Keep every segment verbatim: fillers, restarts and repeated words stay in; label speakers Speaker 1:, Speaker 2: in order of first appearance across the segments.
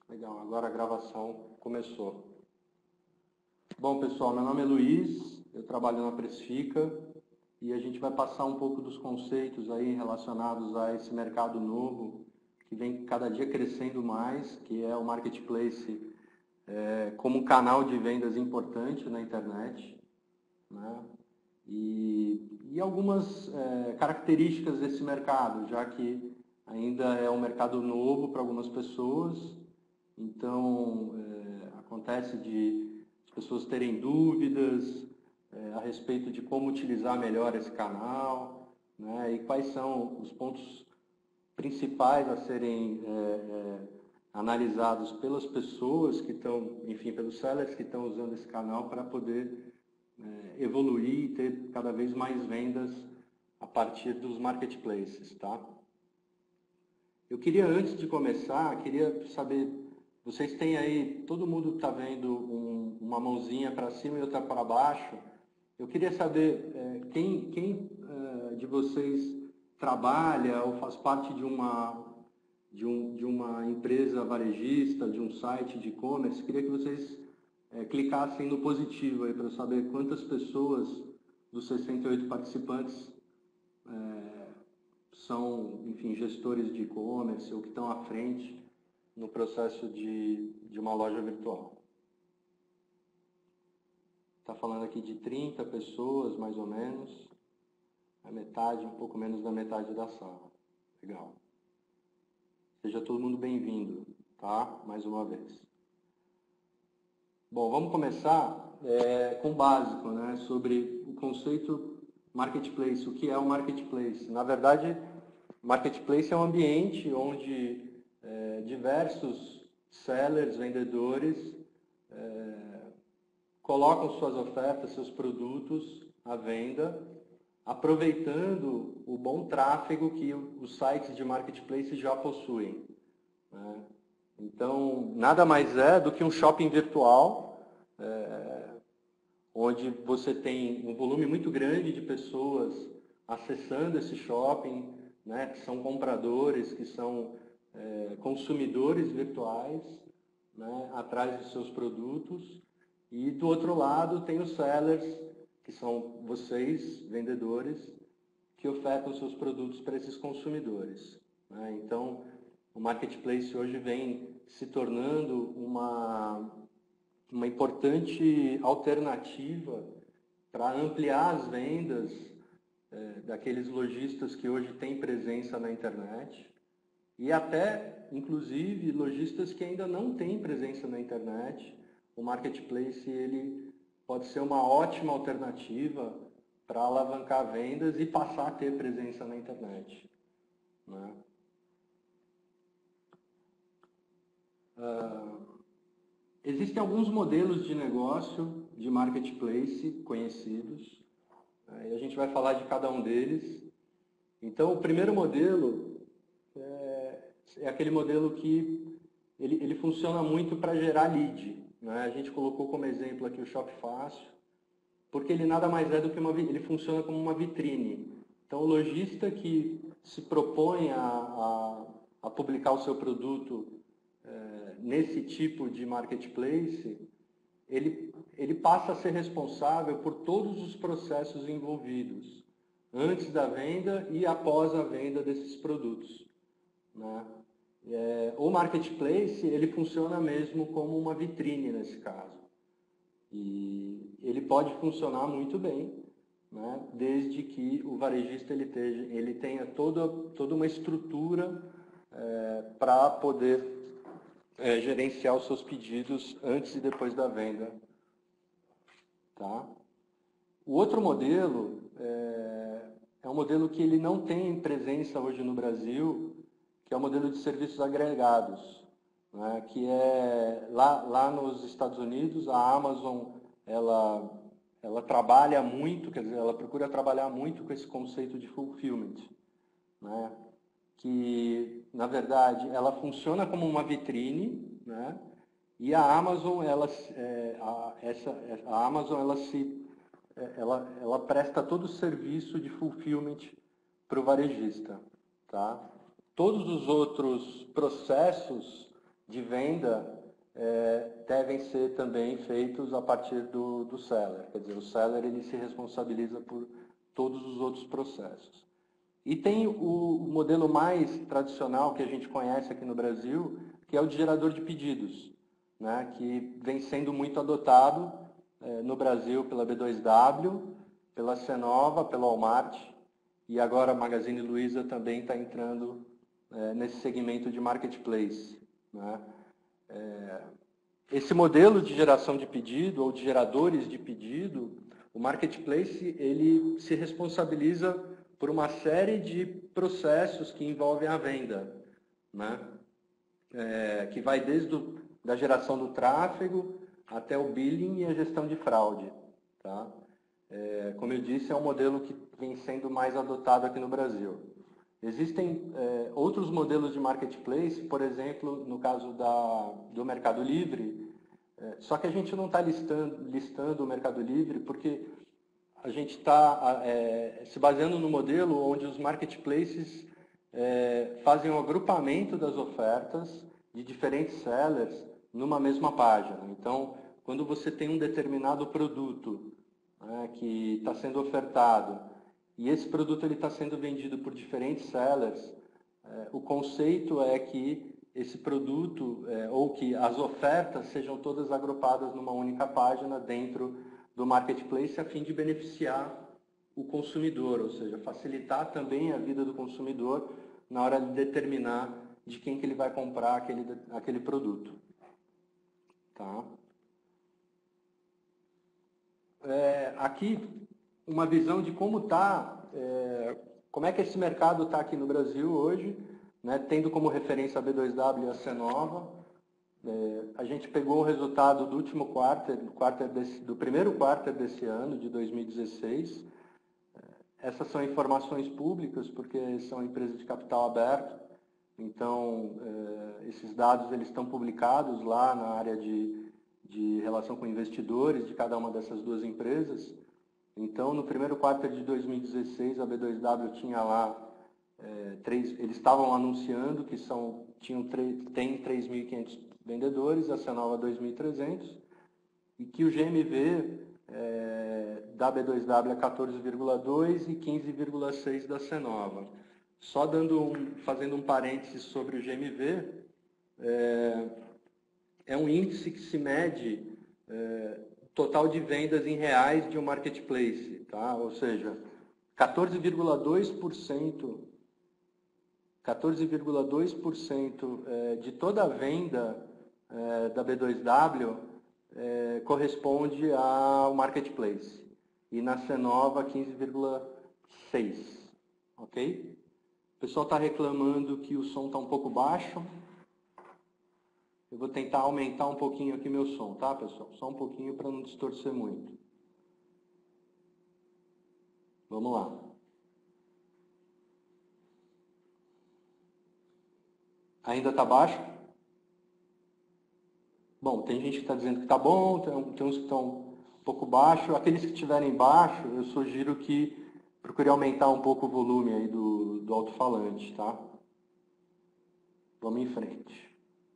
Speaker 1: Legal, agora a gravação começou. Bom, pessoal, meu nome é Luiz, eu trabalho na Precifica e a gente vai passar um pouco dos conceitos aí relacionados a esse mercado novo que vem cada dia crescendo mais, que é o marketplace é, como um canal de vendas importante na internet, né? E, e algumas é, características desse mercado, já que ainda é um mercado novo para algumas pessoas. Então, é, acontece de as pessoas terem dúvidas é, a respeito de como utilizar melhor esse canal, né, e quais são os pontos principais a serem é, é, analisados pelas pessoas que estão, enfim, pelos sellers que estão usando esse canal para poder é, evoluir e ter cada vez mais vendas a partir dos marketplaces, tá? Eu queria, antes de começar, queria saber, vocês têm aí, todo mundo está vendo um, uma mãozinha para cima e outra para baixo. Eu queria saber é, quem, quem é, de vocês trabalha ou faz parte de uma, de, um, de uma empresa varejista, de um site de e-commerce. Queria que vocês é, clicassem no positivo aí para eu saber quantas pessoas dos sessenta e oito participantes é, são, enfim, gestores de e-commerce ou que estão à frente no processo de, de uma loja virtual. Está falando aqui de trinta pessoas, mais ou menos, a metade, um pouco menos da metade da sala. Legal. Seja todo mundo bem-vindo, tá? Mais uma vez. Bom, vamos começar é, com o básico, né? Sobre o conceito marketplace. O que é o marketplace? Na verdade, marketplace é um ambiente onde é, diversos sellers, vendedores, é, colocam suas ofertas, seus produtos à venda, aproveitando o bom tráfego que os sites de marketplace já possuem, né? Então, nada mais é do que um shopping virtual, é, onde você tem um volume muito grande de pessoas acessando esse shopping, né, que são compradores, que são é, consumidores virtuais, né, atrás dos seus produtos. E do outro lado tem os sellers, que são vocês, vendedores, que ofertam seus produtos para esses consumidores, né? Então, o marketplace hoje vem se tornando uma, uma importante alternativa para ampliar as vendas é, daqueles lojistas que hoje têm presença na internet e até, inclusive, lojistas que ainda não têm presença na internet. O marketplace ele pode ser uma ótima alternativa para alavancar vendas e passar a ter presença na internet, né? Uh, existem alguns modelos de negócio de marketplace conhecidos, né, e a gente vai falar de cada um deles. Então, o primeiro modelo é, é aquele modelo que ele, ele funciona muito para gerar lead, né? A gente colocou como exemplo aqui o Shop Fácil, porque ele nada mais é do que uma, ele funciona como uma vitrine. Então, o lojista que se propõe a, a, a publicar o seu produto é, nesse tipo de marketplace, ele, ele passa a ser responsável por todos os processos envolvidos, antes da venda e após a venda desses produtos, né? É, o marketplace, ele funciona mesmo como uma vitrine nesse caso. E ele pode funcionar muito bem, né, desde que o varejista ele, teja, ele tenha toda, toda uma estrutura é, para poder é, gerenciar os seus pedidos antes e depois da venda. Tá? O outro modelo é, é um modelo que ele não tem presença hoje no Brasil, que é o modelo de serviços agregados, né, que é lá, lá nos Estados Unidos, a Amazon ela, ela trabalha muito, quer dizer, ela procura trabalhar muito com esse conceito de fulfillment, né, que, na verdade, ela funciona como uma vitrine, né, e a Amazon, ela, é, a, essa, a Amazon, ela, se, ela, ela presta todo o serviço de fulfillment para o varejista, tá? Todos os outros processos de venda é, devem ser também feitos a partir do, do seller. Quer dizer, o seller ele se responsabiliza por todos os outros processos. E tem o, o modelo mais tradicional que a gente conhece aqui no Brasil, que é o de gerador de pedidos, né, que vem sendo muito adotado é, no Brasil pela B dois W, pela Cenova, pela Walmart, e agora a Magazine Luiza também está entrando é, nesse segmento de marketplace, né? É, esse modelo de geração de pedido, ou de geradores de pedido, o marketplace ele se responsabiliza por uma série de processos que envolvem a venda, né? É, que vai desde o, da geração do tráfego até o billing e a gestão de fraude, tá? É, como eu disse, é um modelo que vem sendo mais adotado aqui no Brasil. Existem é, outros modelos de marketplace, por exemplo, no caso da, do Mercado Livre, é, só que a gente não está listando, listando o Mercado Livre porque a gente está é, se baseando no modelo onde os marketplaces é, fazem um agrupamento das ofertas de diferentes sellers numa mesma página. Então, quando você tem um determinado produto, né, que está sendo ofertado, e esse produto está sendo vendido por diferentes sellers, é, o conceito é que esse produto, é, ou que as ofertas sejam todas agrupadas numa única página dentro do marketplace, a fim de beneficiar o consumidor, ou seja, facilitar também a vida do consumidor na hora de determinar de quem que ele vai comprar aquele, aquele produto. Tá? É, aqui, uma visão de como está, é, como é que esse mercado está aqui no Brasil hoje, né, tendo como referência a B dois W e a Cenova. É, a gente pegou o resultado do último quarter, do, quarter desse, do primeiro quarter desse ano, de dois mil e dezesseis. Essas são informações públicas, porque são empresas de capital aberto. Então, é, esses dados eles estão publicados lá na área de, de relação com investidores de cada uma dessas duas empresas. Então, no primeiro quarto de dois mil e dezesseis, a B dois W tinha lá, é, três, eles estavam anunciando que são, tinham tem três mil e quinhentos vendedores, a Cenova dois mil e trezentos, e que o G M V é, da B dois W é quatorze vírgula dois e quinze vírgula seis da Cenova. Só dando um, fazendo um parênteses sobre o G M V, é, é um índice que se mede é, total de vendas em reais de um marketplace, tá? Ou seja, quatorze vírgula dois por cento quatorze vírgula dois por cento é, de toda a venda é, da B dois W é, corresponde ao marketplace. E na Cenova, quinze vírgula seis por cento. Ok? O pessoal está reclamando que o som está um pouco baixo. Eu vou tentar aumentar um pouquinho aqui meu som, tá, pessoal? Só um pouquinho para não distorcer muito. Vamos lá. Ainda está baixo? Bom, tem gente que está dizendo que está bom, tem, tem uns que estão um pouco baixo. Aqueles que estiverem baixo, eu sugiro que procure aumentar um pouco o volume aí do, do alto-falante, tá? Vamos em frente.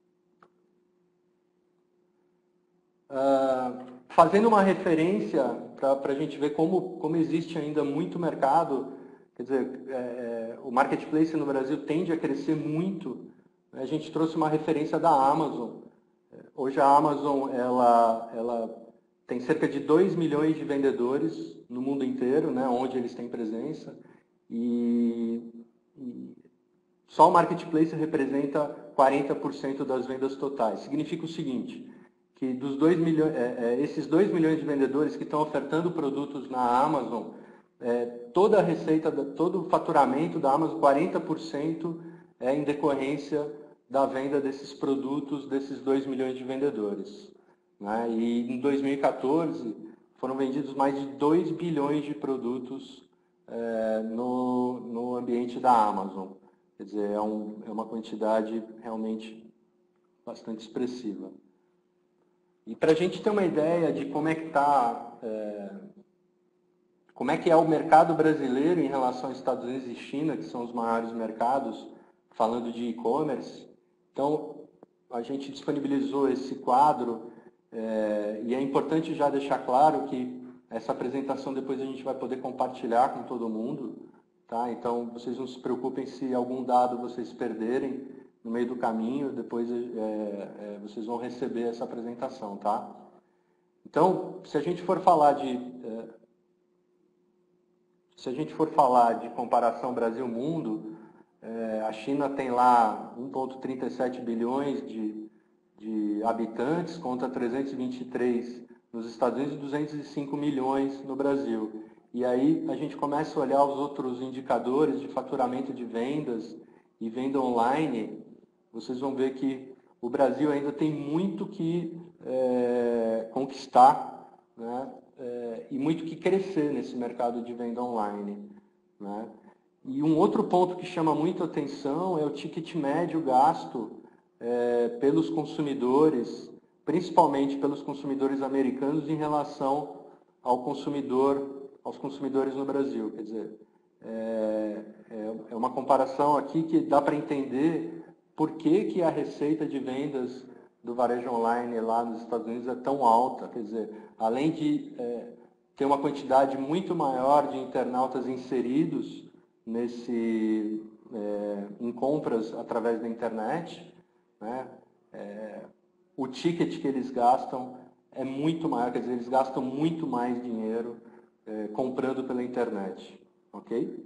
Speaker 1: Uh, fazendo uma referência para a gente ver como, como existe ainda muito mercado, quer dizer, é, é, o marketplace no Brasil tende a crescer muito. A gente trouxe uma referência da Amazon. Hoje a Amazon ela, ela tem cerca de dois milhões de vendedores no mundo inteiro, né, onde eles têm presença, e, e só o marketplace representa quarenta por cento das vendas totais. Significa o seguinte, que dos dois milhões, é, é, esses dois milhões de vendedores que estão ofertando produtos na Amazon, é, toda a receita, todo o faturamento da Amazon, quarenta por cento é em decorrência da venda desses produtos desses dois milhões de vendedores. Né? E em dois mil e quatorze foram vendidos mais de dois bilhões de produtos é, no, no ambiente da Amazon. Quer dizer, é, um, é uma quantidade realmente bastante expressiva. E para a gente ter uma ideia de como é que está, é, como é que é o mercado brasileiro em relação aos Estados Unidos e China, que são os maiores mercados, falando de e-commerce. Então, a gente disponibilizou esse quadro, é, e é importante já deixar claro que essa apresentação depois a gente vai poder compartilhar com todo mundo, tá? Então, vocês não se preocupem se algum dado vocês perderem no meio do caminho, depois é, é, vocês vão receber essa apresentação, tá? Então, se a gente for falar de... É, se a gente for falar de comparação Brasil-Mundo, é, a China tem lá um vírgula trinta e sete bilhões de, de habitantes, contra trezentos e vinte e três nos Estados Unidos e duzentos e cinco milhões no Brasil. E aí a gente começa a olhar os outros indicadores de faturamento de vendas e venda online, vocês vão ver que o Brasil ainda tem muito que é, conquistar, né? É, e muito que crescer nesse mercado de venda online, né? E um outro ponto que chama muito atenção é o ticket médio gasto é, pelos consumidores, principalmente pelos consumidores americanos em relação ao consumidor, aos consumidores no Brasil. Quer dizer, é, é uma comparação aqui que dá para entender por que, que a receita de vendas do varejo online lá nos Estados Unidos é tão alta. Quer dizer, além de é, ter uma quantidade muito maior de internautas inseridos nesse, é, em compras através da internet, né, é, o ticket que eles gastam é muito maior, quer dizer, eles gastam muito mais dinheiro é, comprando pela internet, ok?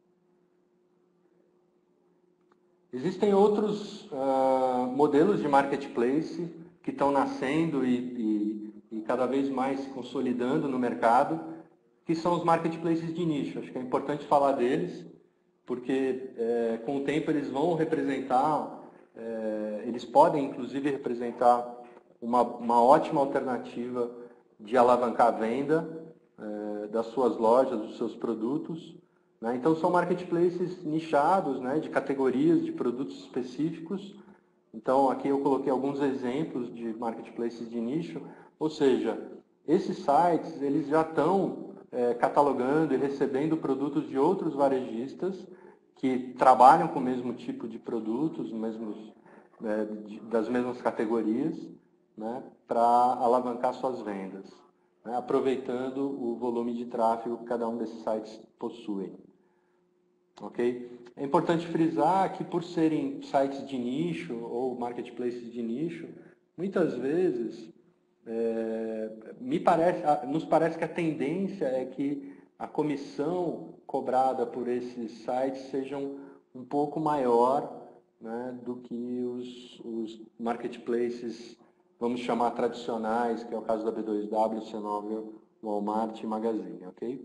Speaker 1: Existem outros uh, modelos de marketplace que estão nascendo e, e, e cada vez mais se consolidando no mercado, que são os marketplaces de nicho. Acho que é importante falar deles, porque é, com o tempo eles vão representar, é, eles podem inclusive representar uma, uma ótima alternativa de alavancar a venda é, das suas lojas, dos seus produtos. Né? Então são marketplaces nichados, né, de categorias, de produtos específicos. Então aqui eu coloquei alguns exemplos de marketplaces de nicho, ou seja, esses sites eles já estão é, catalogando e recebendo produtos de outros varejistas que trabalham com o mesmo tipo de produtos, mesmos, é, de, das mesmas categorias, né, para alavancar suas vendas, né, aproveitando o volume de tráfego que cada um desses sites possui. Okay? É importante frisar que por serem sites de nicho ou marketplaces de nicho, muitas vezes é, me parece, nos parece que a tendência é que a comissão cobrada por esses sites sejam um pouco maior, né, do que os, os marketplaces, vamos chamar tradicionais, que é o caso da B dois W, C nove, Walmart e Magazine, ok?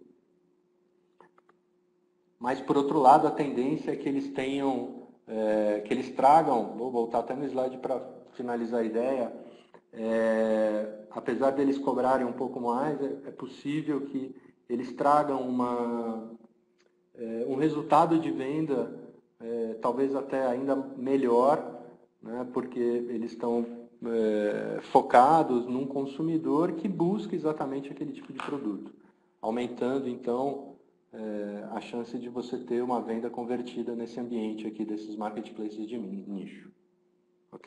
Speaker 1: Mas, por outro lado, a tendência é que eles tenham, é, que eles tragam, vou voltar até no slide para finalizar a ideia, é, apesar deles cobrarem um pouco mais, é, é possível que eles tragam uma, é, um resultado de venda, é, talvez até ainda melhor, né, porque eles estão é, focados num consumidor que busca exatamente aquele tipo de produto, aumentando, então, É, a chance de você ter uma venda convertida nesse ambiente aqui desses marketplaces de nicho. Ok?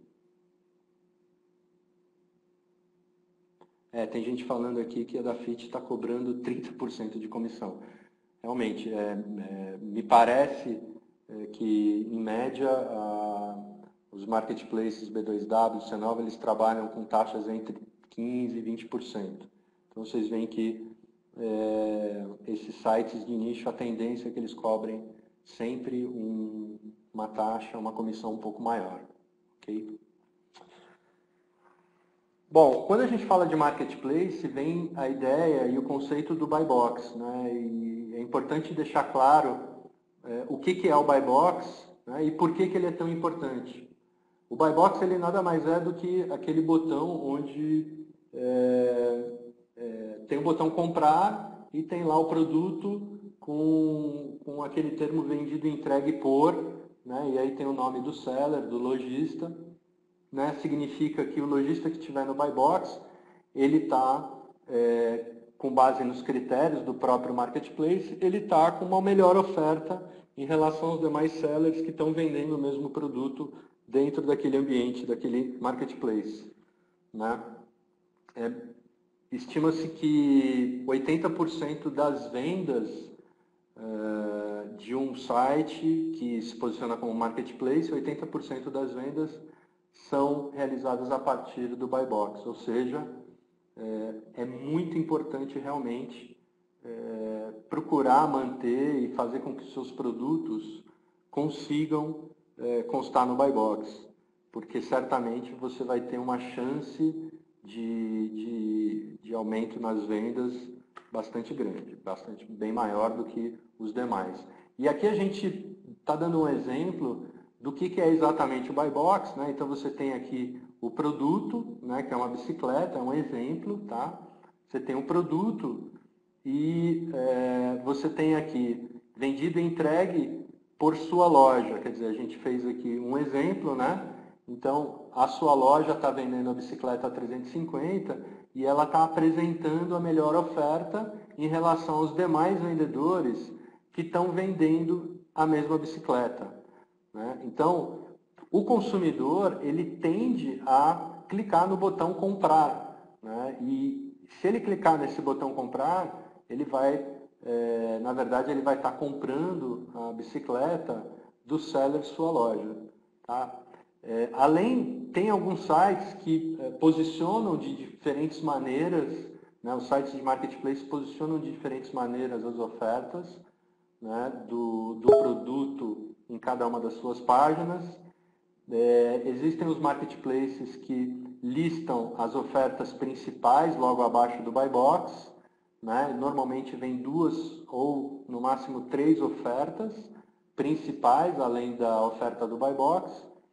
Speaker 1: É, tem gente falando aqui que a Dafit está cobrando trinta por cento de comissão. Realmente, é, é, me parece é, que, em média, a, os marketplaces B dois W, C nove, eles trabalham com taxas entre quinze por cento e vinte por cento. Então, vocês veem que É, esses sites de nicho, a tendência é que eles cobrem sempre um, uma taxa, uma comissão um pouco maior. Okay? Bom, quando a gente fala de marketplace, vem a ideia e o conceito do buy box, né? E é importante deixar claro é, o que, que é o buy box, né? E por que, que ele é tão importante. O buy box ele nada mais é do que aquele botão onde é, É, tem o botão comprar e tem lá o produto com, com aquele termo vendido, entregue por, né? E aí tem o nome do seller, do lojista, né? Significa que o lojista que estiver no buy box, ele está, é, com base nos critérios do próprio marketplace, ele está com uma melhor oferta em relação aos demais sellers que estão vendendo o mesmo produto dentro daquele ambiente, daquele marketplace, né? É, estima-se que oitenta por cento das vendas uh, de um site que se posiciona como marketplace, oitenta por cento das vendas são realizadas a partir do buy box, ou seja, é, é muito importante realmente é, procurar manter e fazer com que seus produtos consigam é, constar no buy box, porque certamente você vai ter uma chance de, de, de aumento nas vendas bastante grande, bastante bem maior do que os demais. E aqui a gente está dando um exemplo do que, que é exatamente o buy box, né? Então você tem aqui o produto, né, que é uma bicicleta, é um exemplo, tá? Você tem um produto e é, você tem aqui vendido e entregue por sua loja, quer dizer, a gente fez aqui um exemplo, né? Então, a sua loja está vendendo a bicicleta a trezentos e cinquenta e ela está apresentando a melhor oferta em relação aos demais vendedores que estão vendendo a mesma bicicleta, né? Então, o consumidor, ele tende a clicar no botão comprar, né? E se ele clicar nesse botão comprar, ele vai, é, na verdade, ele vai estar comprando a bicicleta do seller de sua loja, tá? É, além, tem alguns sites que é, posicionam de diferentes maneiras, né? Os sites de marketplace posicionam de diferentes maneiras as ofertas, né, do, do produto em cada uma das suas páginas. É, existem os marketplaces que listam as ofertas principais logo abaixo do buy box, né? Normalmente vem duas ou no máximo três ofertas principais além da oferta do buy box,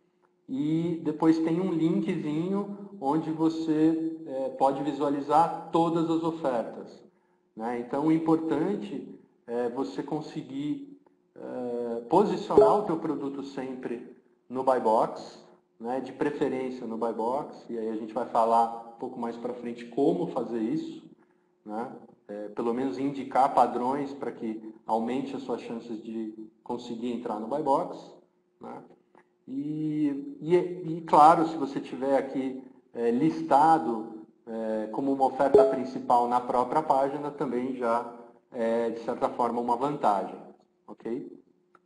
Speaker 1: e depois tem um linkzinho onde você é, pode visualizar todas as ofertas, né? Então o importante é você conseguir é, posicionar o teu produto sempre no buy box, né? De preferência no buy box, e aí a gente vai falar um pouco mais para frente como fazer isso, né? É, pelo menos indicar padrões para que aumente as suas chances de conseguir entrar no buy box, né? E, e, e claro, se você tiver aqui é, listado é, como uma oferta principal na própria página, também já é, de certa forma, uma vantagem, ok?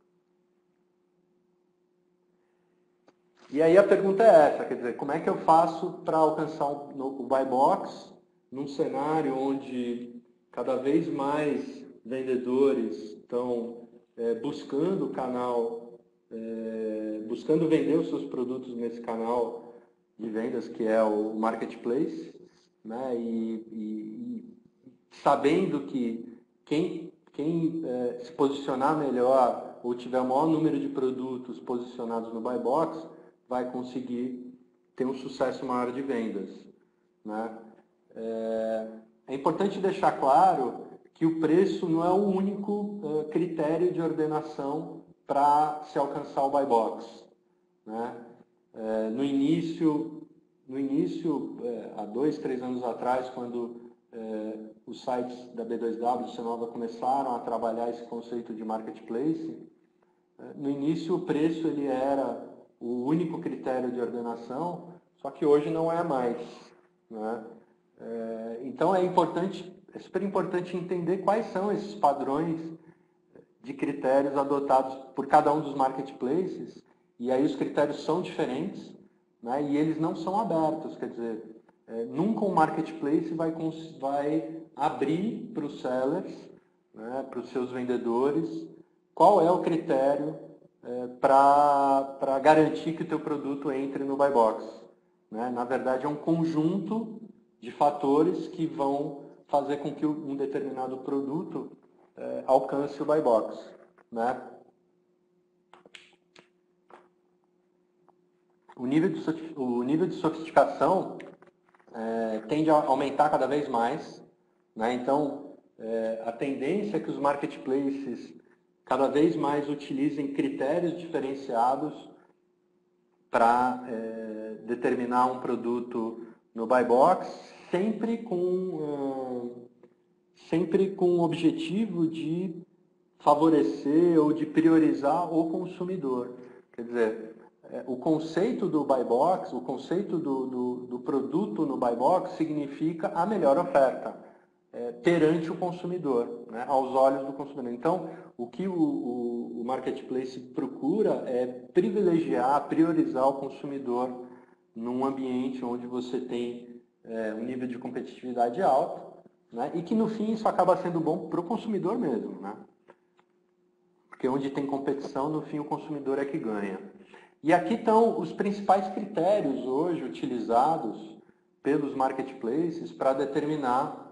Speaker 1: E aí a pergunta é essa, quer dizer, como é que eu faço para alcançar o, o buy box num cenário onde cada vez mais vendedores estão é, buscando o canal, é, buscando vender os seus produtos nesse canal de vendas que é o marketplace, né? E, e, e sabendo que quem, quem é, se posicionar melhor ou tiver o maior número de produtos posicionados no buy box vai conseguir ter um sucesso maior de vendas, né? É, é importante deixar claro que o preço não é o único é, critério de ordenação para se alcançar o buy box, né? É, no início, no início é, há dois, três anos atrás, quando é, os sites da B dois W, Cenova, começaram a trabalhar esse conceito de marketplace, é, no início o preço ele era o único critério de ordenação, só que hoje não é mais, né? É, então é importante, é super importante entender quais são esses padrões de critérios adotados por cada um dos marketplaces, e aí os critérios são diferentes, né? E eles não são abertos, quer dizer, é, nunca um marketplace vai, vai abrir para os sellers, né, para os seus vendedores, qual é o critério é, para garantir que o teu produto entre no buy box, né? Na verdade, é um conjunto de fatores que vão fazer com que um determinado produto é, alcance o buy box, né? O nível de, o nível de sofisticação é, tende a aumentar cada vez mais, né? Então, é, a tendência é que os marketplaces cada vez mais utilizem critérios diferenciados para é, determinar um produto no buy box, sempre com, uh, sempre com o objetivo de favorecer ou de priorizar o consumidor. Quer dizer, é, o conceito do buy box, o conceito do, do, do produto no buy box significa a melhor oferta é, perante o consumidor, né, aos olhos do consumidor. Então, o que o, o, o marketplace procura é privilegiar, priorizar o consumidor num ambiente onde você tem é, um nível de competitividade alto, né, e que no fim isso acaba sendo bom para o consumidor mesmo, né? Porque onde tem competição, no fim o consumidor é que ganha. E aqui estão os principais critérios hoje utilizados pelos marketplaces para determinar,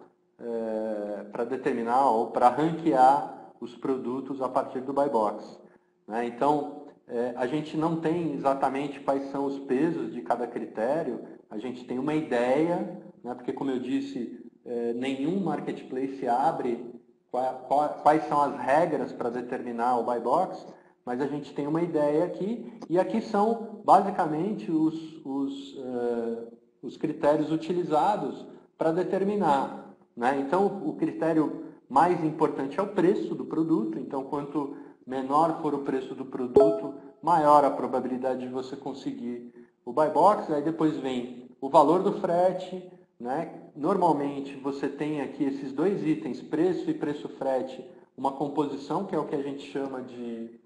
Speaker 1: é, para determinar ou para ranquear os produtos a partir do buy box, né? Então, é, a gente não tem exatamente quais são os pesos de cada critério, a gente tem uma ideia, né? Porque, como eu disse, é, nenhum marketplace abre quais são as regras para determinar o buy box, mas a gente tem uma ideia aqui, e aqui são basicamente os, os, uh, os critérios utilizados para determinar, né? Então, o critério mais importante é o preço do produto, então quanto menor for o preço do produto, maior a probabilidade de você conseguir o buy box. Aí depois vem o valor do frete, né? Normalmente você tem aqui esses dois itens, preço e preço frete, uma composição que é o que a gente chama de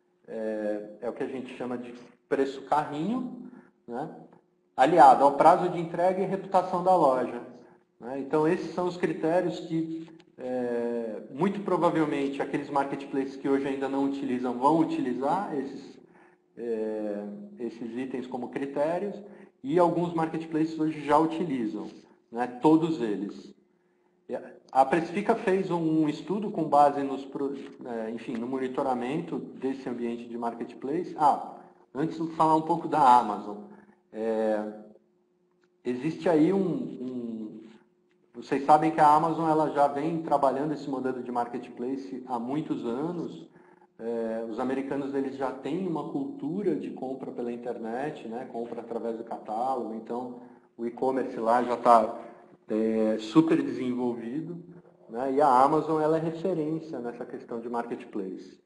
Speaker 1: é, é o que a gente chama de preço carrinho, né? Aliado ao prazo de entrega e reputação da loja, né? Então esses são os critérios que é, muito provavelmente aqueles marketplaces que hoje ainda não utilizam vão utilizar esses, é, esses itens como critérios, e alguns marketplaces hoje já utilizam, né, todos eles. A Precifica fez um estudo com base nos, enfim, no monitoramento desse ambiente de marketplace. Ah, antes de falar um pouco da Amazon, é, existe aí um, um... Vocês sabem que a Amazon ela já vem trabalhando esse modelo de marketplace há muitos anos. É, os americanos eles já têm uma cultura de compra pela internet, né, compra através do catálogo, então o e-commerce lá já está é, super desenvolvido, né, e a Amazon ela é referência nessa questão de marketplace.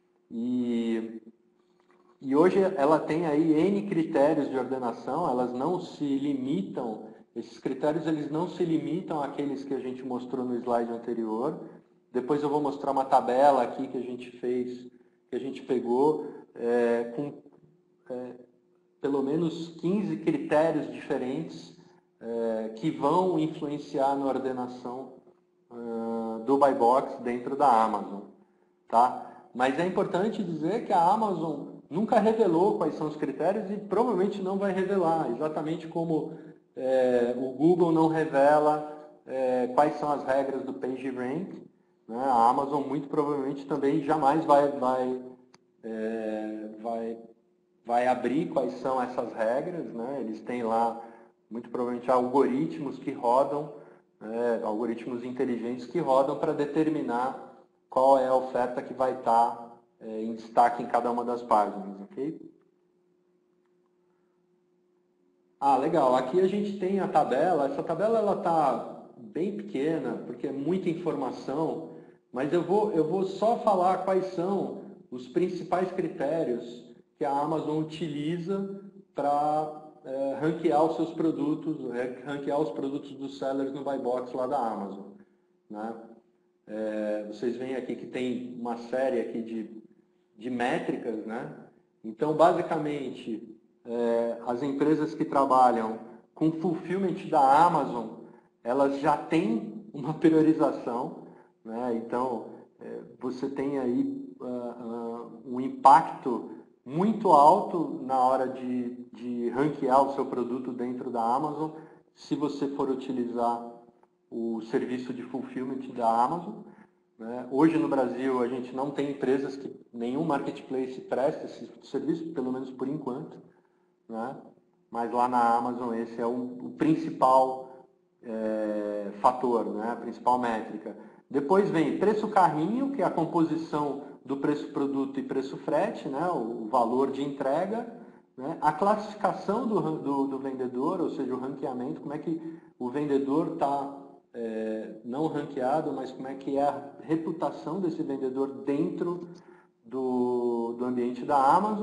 Speaker 1: E, e hoje ela tem aí N critérios de ordenação, elas não se limitam, esses critérios eles não se limitam àqueles que a gente mostrou no slide anterior. Depois eu vou mostrar uma tabela aqui que a gente fez, que a gente pegou, é, com é, pelo menos quinze critérios diferentes é, que vão influenciar na ordenação uh, do buy box dentro da Amazon, tá? Mas é importante dizer que a Amazon nunca revelou quais são os critérios e provavelmente não vai revelar, exatamente como é, o Google não revela é, quais são as regras do PageRank. A Amazon muito provavelmente também jamais vai, vai, é, vai, vai abrir quais são essas regras, né? Eles têm lá muito provavelmente algoritmos que rodam, é, algoritmos inteligentes que rodam para determinar qual é a oferta que vai estar é, em destaque em cada uma das páginas, ok? Ah, legal. Aqui a gente tem a tabela. Essa tabela ela está bem pequena porque é muita informação. Mas eu vou, eu vou só falar quais são os principais critérios que a Amazon utiliza para é, ranquear os seus produtos, ranquear os produtos dos sellers no buy box lá da Amazon, né? É, vocês veem aqui que tem uma série aqui de, de métricas, né? Então, basicamente, é, as empresas que trabalham com fulfillment da Amazon, elas já têm uma priorização, né? Então, é, você tem aí uh, uh, um impacto muito alto na hora de, de ranquear o seu produto dentro da Amazon, se você for utilizar o serviço de fulfillment da Amazon, né? Hoje no Brasil a gente não tem empresas que nenhum marketplace presta esse serviço, pelo menos por enquanto, né? Mas lá na Amazon esse é o, o principal é, fator, né? A principal métrica. Depois vem preço carrinho, que é a composição do preço produto e preço frete, né? o, o valor de entrega, né? A classificação do, do, do vendedor, ou seja, o ranqueamento, como é que o vendedor está é, não ranqueado, mas como é que é a reputação desse vendedor dentro do, do ambiente da Amazon.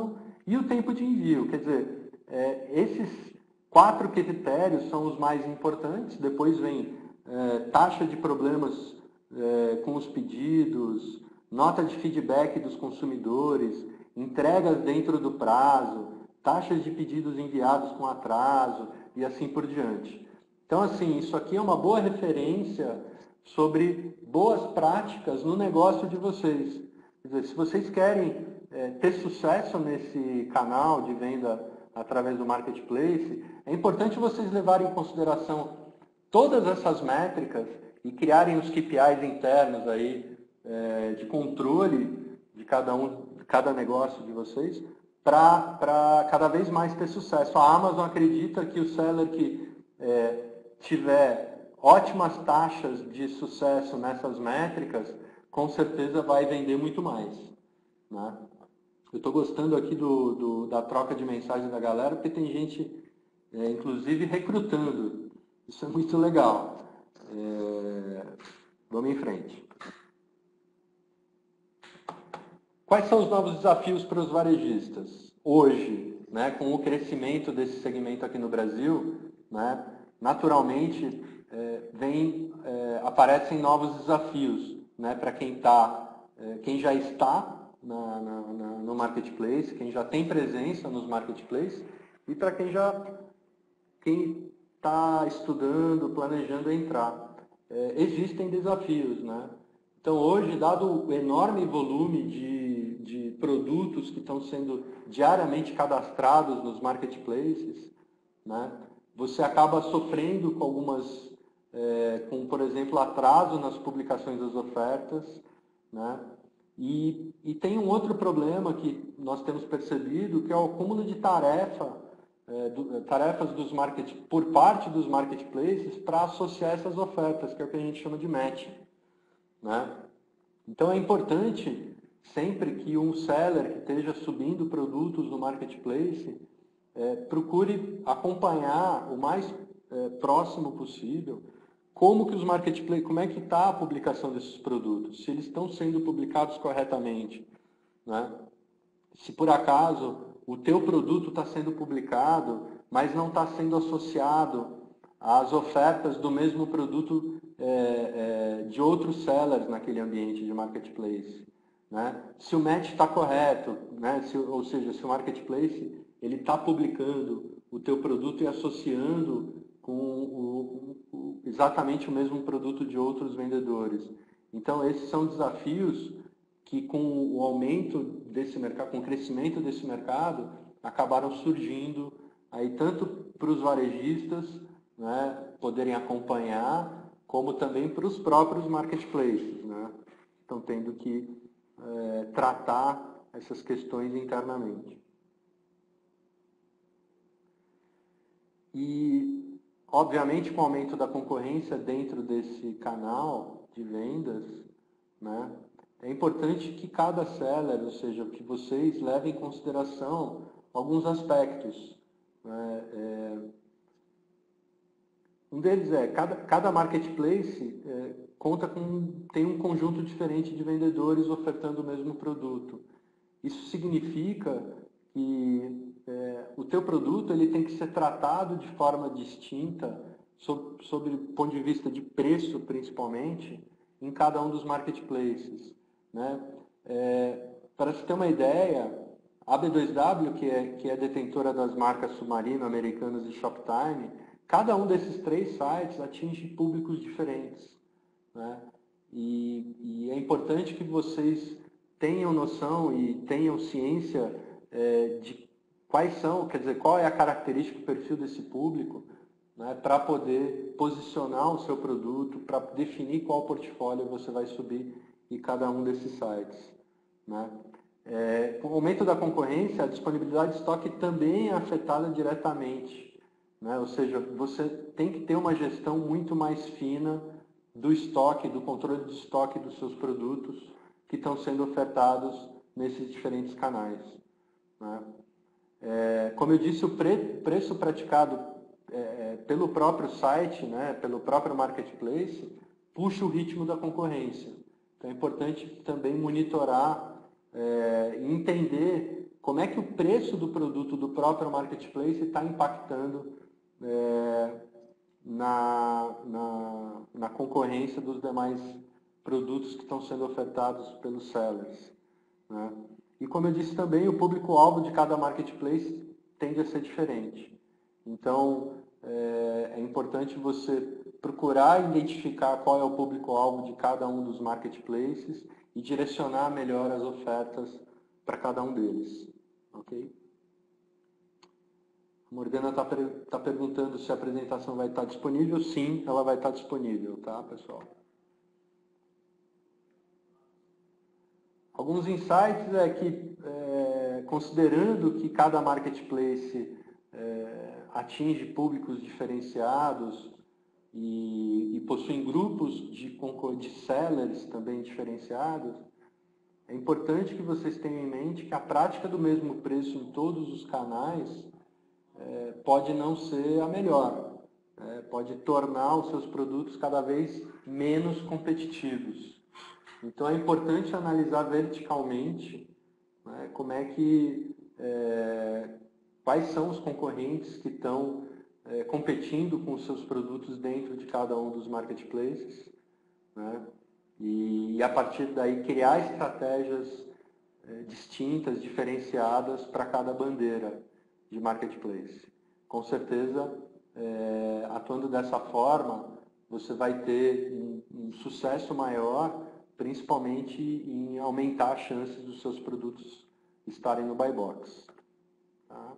Speaker 1: E o tempo de envio, quer dizer, é, esses quatro critérios são os mais importantes, depois vem é, taxa de problemas é, com os pedidos, nota de feedback dos consumidores, entregas dentro do prazo, taxas de pedidos enviados com atraso e assim por diante. Então, assim, isso aqui é uma boa referência sobre boas práticas no negócio de vocês. Quer dizer, se vocês querem é, ter sucesso nesse canal de venda através do Marketplace, é importante vocês levarem em consideração todas essas métricas e criarem os K P Is internos aí, é, de controle de cada um, de cada negócio de vocês, para cada vez mais ter sucesso. A Amazon acredita que o seller que é, tiver ótimas taxas de sucesso nessas métricas, com certeza vai vender muito mais, né? Eu estou gostando aqui do, do, da troca de mensagem da galera, porque tem gente, é, inclusive, recrutando. Isso é muito legal. É, vamos em frente. Quais são os novos desafios para os varejistas? Hoje, né, com o crescimento desse segmento aqui no Brasil, né, naturalmente, é, vem, é, aparecem novos desafios, né, para quem, tá, é, quem já está na, na, na, no Marketplace, quem já tem presença nos Marketplaces, e para quem já quem está estudando, planejando entrar. É, existem desafios, né? Então, hoje, dado o enorme volume de, de produtos que estão sendo diariamente cadastrados nos Marketplaces, né, você acaba sofrendo com algumas, é, com, por exemplo, atraso nas publicações das ofertas, né? E, e tem um outro problema que nós temos percebido, que é o acúmulo de tarefa, é, do, tarefas dos market, por parte dos marketplaces para associar essas ofertas, que é o que a gente chama de match, né? Então é importante, sempre que um seller que esteja subindo produtos no marketplace, é, procure acompanhar o mais é, próximo possível como que os marketplaces, como é que está a publicação desses produtos, se eles estão sendo publicados corretamente, né? Se por acaso o teu produto está sendo publicado, mas não está sendo associado às ofertas do mesmo produto é, é, de outros sellers naquele ambiente de marketplace, né? Se o match está correto, né? Se, ou seja, se o marketplace ele está publicando o teu produto e associando com o, o, exatamente o mesmo produto de outros vendedores. Então, esses são desafios que, com o aumento desse mercado, com o crescimento desse mercado, acabaram surgindo aí tanto para os varejistas, né, poderem acompanhar, como também para os próprios marketplaces, né, estão tendo que é, tratar essas questões internamente. E, obviamente, com o aumento da concorrência dentro desse canal de vendas, né, é importante que cada seller, ou seja, que vocês levem em consideração alguns aspectos, né? É, um deles é, cada, cada marketplace é, conta com, tem um conjunto diferente de vendedores ofertando o mesmo produto. Isso significa que é, o teu produto ele tem que ser tratado de forma distinta, sob, sob o ponto de vista de preço, principalmente, em cada um dos marketplaces, né? É, para se ter uma ideia, a B dois W, que é, que é detentora das marcas Submarino, Americanas e Shoptime, cada um desses três sites atinge públicos diferentes, né? E, e é importante que vocês tenham noção e tenham ciência é, de quais são, quer dizer, qual é a característica, o perfil desse público, né, para poder posicionar o seu produto, para definir qual portfólio você vai subir em cada um desses sites, né? É, com o aumento da concorrência, a disponibilidade de estoque também é afetada diretamente, né? Ou seja, você tem que ter uma gestão muito mais fina do estoque, do controle de estoque dos seus produtos que estão sendo ofertados nesses diferentes canais, né? É, como eu disse, o pre preço praticado é, pelo próprio site, né, pelo próprio marketplace, puxa o ritmo da concorrência. Então é importante também monitorar e é, entender como é que o preço do produto do próprio marketplace está impactando é, na, na, na concorrência dos demais produtos que estão sendo ofertados pelos sellers, né? E como eu disse também, o público-alvo de cada marketplace tende a ser diferente. Então, é, é importante você procurar identificar qual é o público-alvo de cada um dos marketplaces e direcionar melhor as ofertas para cada um deles. Ok? A Morgana está tá perguntando se a apresentação vai estar disponível. Sim, ela vai estar disponível, tá, pessoal? Alguns insights é que, é, considerando que cada marketplace é, atinge públicos diferenciados e, e possuem grupos de, de sellers também diferenciados, é importante que vocês tenham em mente que a prática do mesmo preço em todos os canais é, pode não ser a melhor. É, pode tornar os seus produtos cada vez menos competitivos. Então é importante analisar verticalmente, né, como é que, é, quais são os concorrentes que estão é, competindo com os seus produtos dentro de cada um dos marketplaces, né, e, e a partir daí criar estratégias é, distintas, diferenciadas para cada bandeira de marketplace. Com certeza, é, atuando dessa forma, você vai ter um, um sucesso maior, principalmente em aumentar as chances dos seus produtos estarem no buy box. Tá?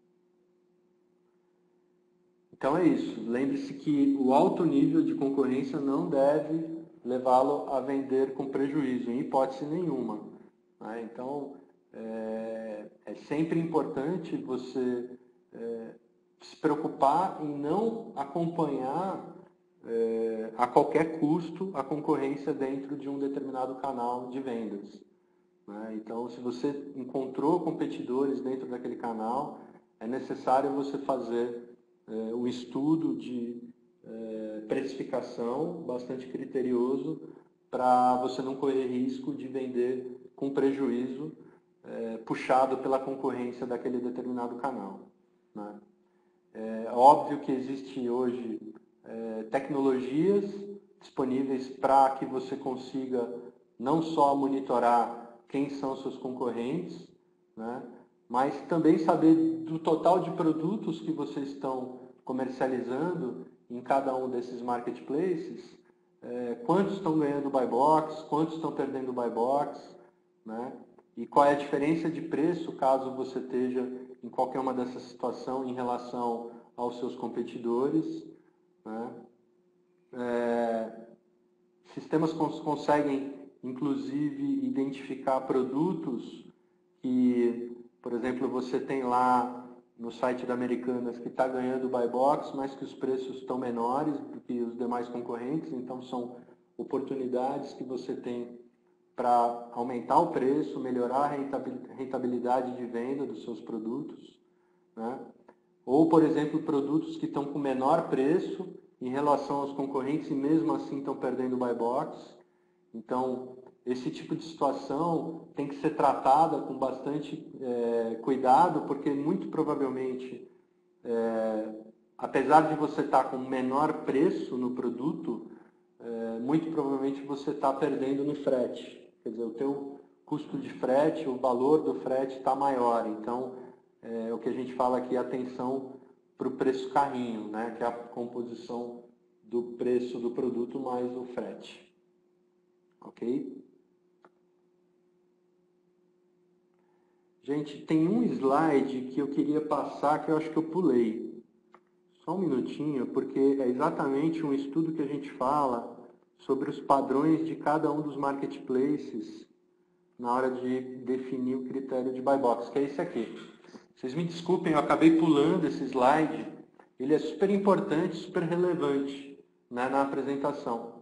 Speaker 1: Então é isso. Lembre-se que o alto nível de concorrência não deve levá-lo a vender com prejuízo, em hipótese nenhuma. Tá? Então, é, é sempre importante você é, se preocupar em não acompanhar É, a qualquer custo a concorrência dentro de um determinado canal de vendas, né? Então, se você encontrou competidores dentro daquele canal, é necessário você fazer é, um estudo de é, precificação bastante criterioso para você não correr risco de vender com prejuízo é, puxado pela concorrência daquele determinado canal, né? É óbvio que existe hoje É, tecnologias disponíveis para que você consiga não só monitorar quem são seus concorrentes, né, mas também saber do total de produtos que vocês estão comercializando em cada um desses marketplaces, é, quantos estão ganhando buy box, quantos estão perdendo buy box, né, e qual é a diferença de preço caso você esteja em qualquer uma dessas situações em relação aos seus competidores. Né? É, sistemas cons conseguem, inclusive, identificar produtos que, por exemplo, você tem lá no site da Americanas que está ganhando buy box, mas que os preços estão menores do que os demais concorrentes, então são oportunidades que você tem para aumentar o preço, melhorar a rentabilidade de venda dos seus produtos, né? Ou, por exemplo, produtos que estão com menor preço em relação aos concorrentes e mesmo assim estão perdendo buy box. Então, esse tipo de situação tem que ser tratada com bastante é, cuidado, porque muito provavelmente, é, apesar de você estar com menor preço no produto, é, muito provavelmente você está perdendo no frete. Quer dizer, o teu custo de frete, o valor do frete está maior. Então, é o que a gente fala aqui, atenção para o preço carrinho, né? Que é a composição do preço do produto mais o frete. Ok? Gente, tem um slide que eu queria passar que eu acho que eu pulei. Só um minutinho, porque é exatamente um estudo que a gente fala sobre os padrões de cada um dos marketplaces na hora de definir o critério de buy box, que é esse aqui. Vocês me desculpem, eu acabei pulando esse slide. Ele é super importante, super relevante, né, na apresentação.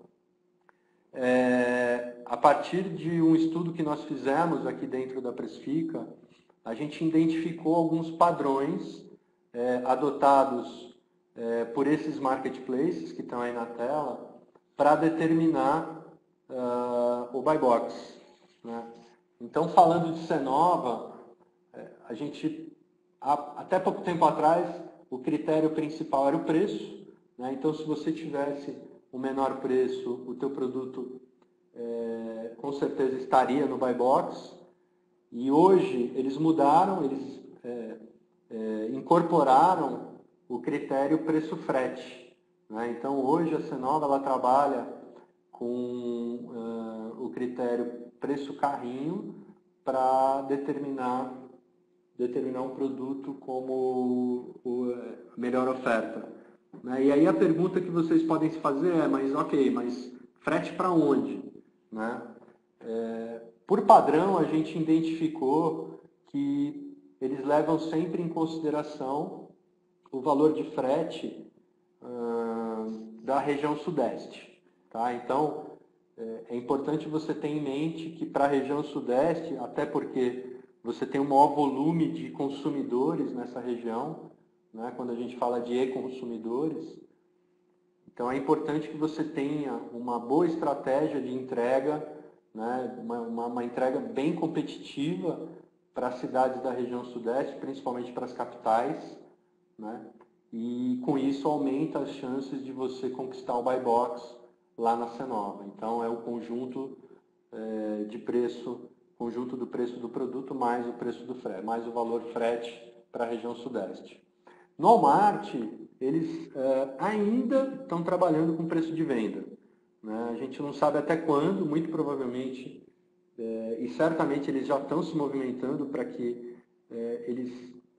Speaker 1: É, a partir de um estudo que nós fizemos aqui dentro da Precifica, a gente identificou alguns padrões é, adotados é, por esses marketplaces que estão aí na tela para determinar uh, o buy box, né? Então, falando de Cenova, a gente, até pouco tempo atrás, o critério principal era o preço, né? Então, se você tivesse o menor preço, o teu produto é, com certeza estaria no buy box. E hoje eles mudaram, eles é, é, incorporaram o critério preço-frete, né? Então, hoje a Cenova ela trabalha com uh, o critério preço-carrinho para determinar, determinar um produto como o, a melhor oferta, né? E aí a pergunta que vocês podem se fazer é, mas ok, mas frete para onde? Né? É, por padrão, a gente identificou que eles levam sempre em consideração o valor de frete uh, da região sudeste. Tá? Então, é, é importante você ter em mente que para a região sudeste, até porque você tem um maior volume de consumidores nessa região, né? Quando a gente fala de e-consumidores, então é importante que você tenha uma boa estratégia de entrega, né? uma, uma, uma entrega bem competitiva para as cidades da região sudeste, principalmente para as capitais, né? E com isso aumenta as chances de você conquistar o buy box lá na Cenova. Então é o conjunto é, de preço, conjunto do preço do produto mais o preço do frete, mais o valor frete para a região sudeste. No Walmart, eles é, ainda estão trabalhando com preço de venda, né? A gente não sabe até quando, muito provavelmente, é, e certamente eles já estão se movimentando para que é, eles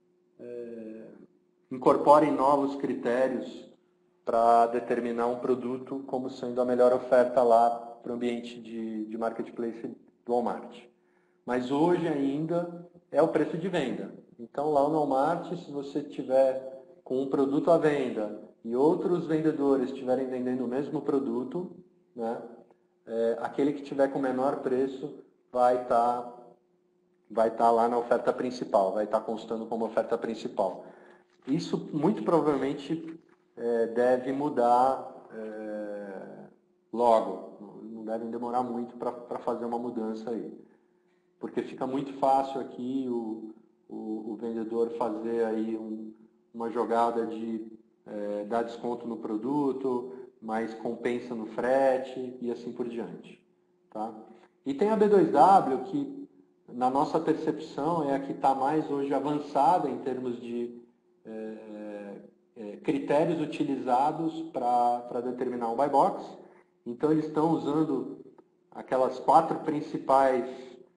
Speaker 1: é, incorporem novos critérios para determinar um produto como sendo a melhor oferta lá para o ambiente de, de marketplace do Walmart. Mas hoje ainda é o preço de venda. Então lá no Walmart, se você tiver com um produto à venda e outros vendedores estiverem vendendo o mesmo produto, né, é, aquele que tiver com menor preço vai estar vai estar lá na oferta principal, vai estar constando como oferta principal. Isso muito provavelmente é, deve mudar é, logo, não deve demorar muito para fazer uma mudança aí. Porque fica muito fácil aqui o, o, o vendedor fazer aí um, uma jogada de é, dar desconto no produto, mas compensa no frete e assim por diante. Tá? E tem a B dois W que, na nossa percepção, é a que está mais hoje avançada em termos de é, é, critérios utilizados para determinar o buy box. Então, eles estão usando aquelas quatro principais,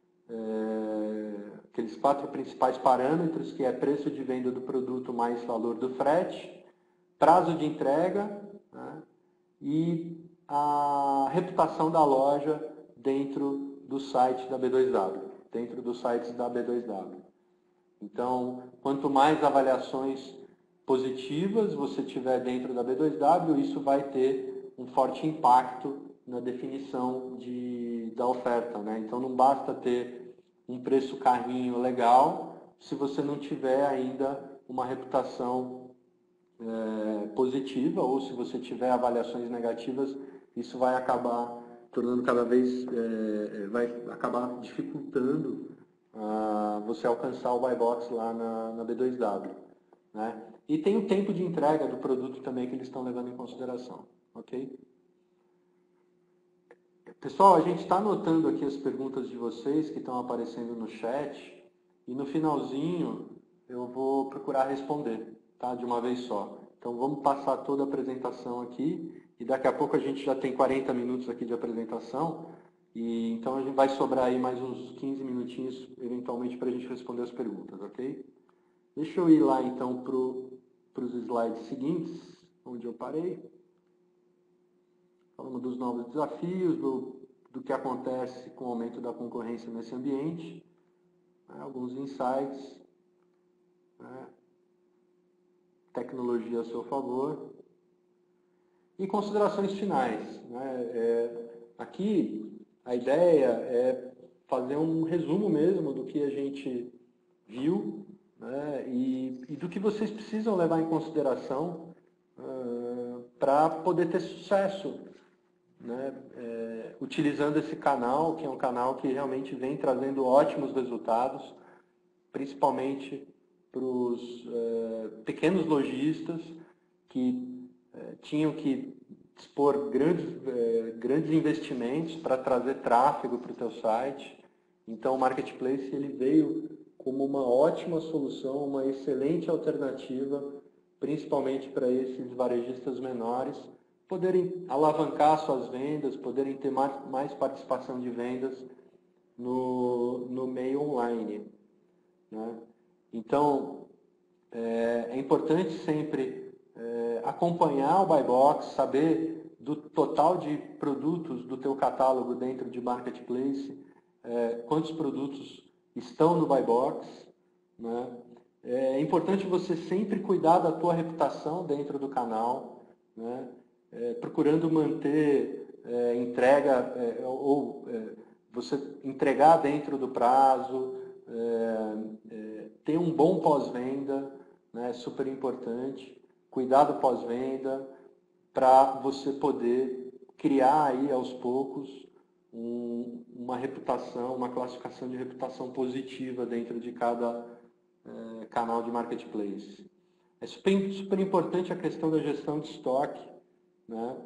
Speaker 1: é, aqueles quatro principais parâmetros, que é preço de venda do produto mais valor do frete, prazo de entrega, né, e a reputação da loja dentro do site da B dois W, dentro dos sites da B dois W. Então, quanto mais avaliações positivas você tiver dentro da B dois W, isso vai ter um forte impacto na definição de, da oferta, né? Então, não basta ter um preço carrinho legal se você não tiver ainda uma reputação é, positiva, ou se você tiver avaliações negativas, isso vai acabar tornando cada vez, é, vai acabar dificultando ah, você alcançar o buy box lá na, na B dois W, né? E tem o tempo de entrega do produto também que eles estão levando em consideração, ok? Pessoal, a gente está anotando aqui as perguntas de vocês que estão aparecendo no chat e no finalzinho eu vou procurar responder, tá? De uma vez só. Então vamos passar toda a apresentação aqui e daqui a pouco a gente já tem quarenta minutos aqui de apresentação e então a gente vai sobrar aí mais uns quinze minutinhos eventualmente para a gente responder as perguntas, ok? Deixa eu ir lá então para os slides seguintes, onde eu parei. Falamos dos novos desafios, do, do que acontece com o aumento da concorrência nesse ambiente, né, alguns insights, né, tecnologia a seu favor e considerações finais. Né, é, aqui a ideia é fazer um resumo mesmo do que a gente viu, né, e, e do que vocês precisam levar em consideração uh, para poder ter sucesso, né, é, utilizando esse canal, que é um canal que realmente vem trazendo ótimos resultados, principalmente para os é, pequenos lojistas que é, tinham que dispor grandes, é, grandes investimentos para trazer tráfego para o teu site. Então, o Marketplace ele veio como uma ótima solução, uma excelente alternativa, principalmente para esses varejistas menores, poderem alavancar suas vendas, poderem ter mais, mais participação de vendas no, no meio online, né? Então, é, é importante sempre é, acompanhar o Buy Box, saber do total de produtos do teu catálogo dentro de Marketplace, é, quantos produtos estão no Buy Box, né? É importante você sempre cuidar da tua reputação dentro do canal, né? É, procurando manter é, entrega é, ou é, você entregar dentro do prazo, é, é, ter um bom pós-venda, né? Super importante, cuidar do pós-venda para você poder criar aí aos poucos um, uma reputação, uma classificação de reputação positiva dentro de cada é, canal de Marketplace. É super, super importante a questão da gestão de estoque, né?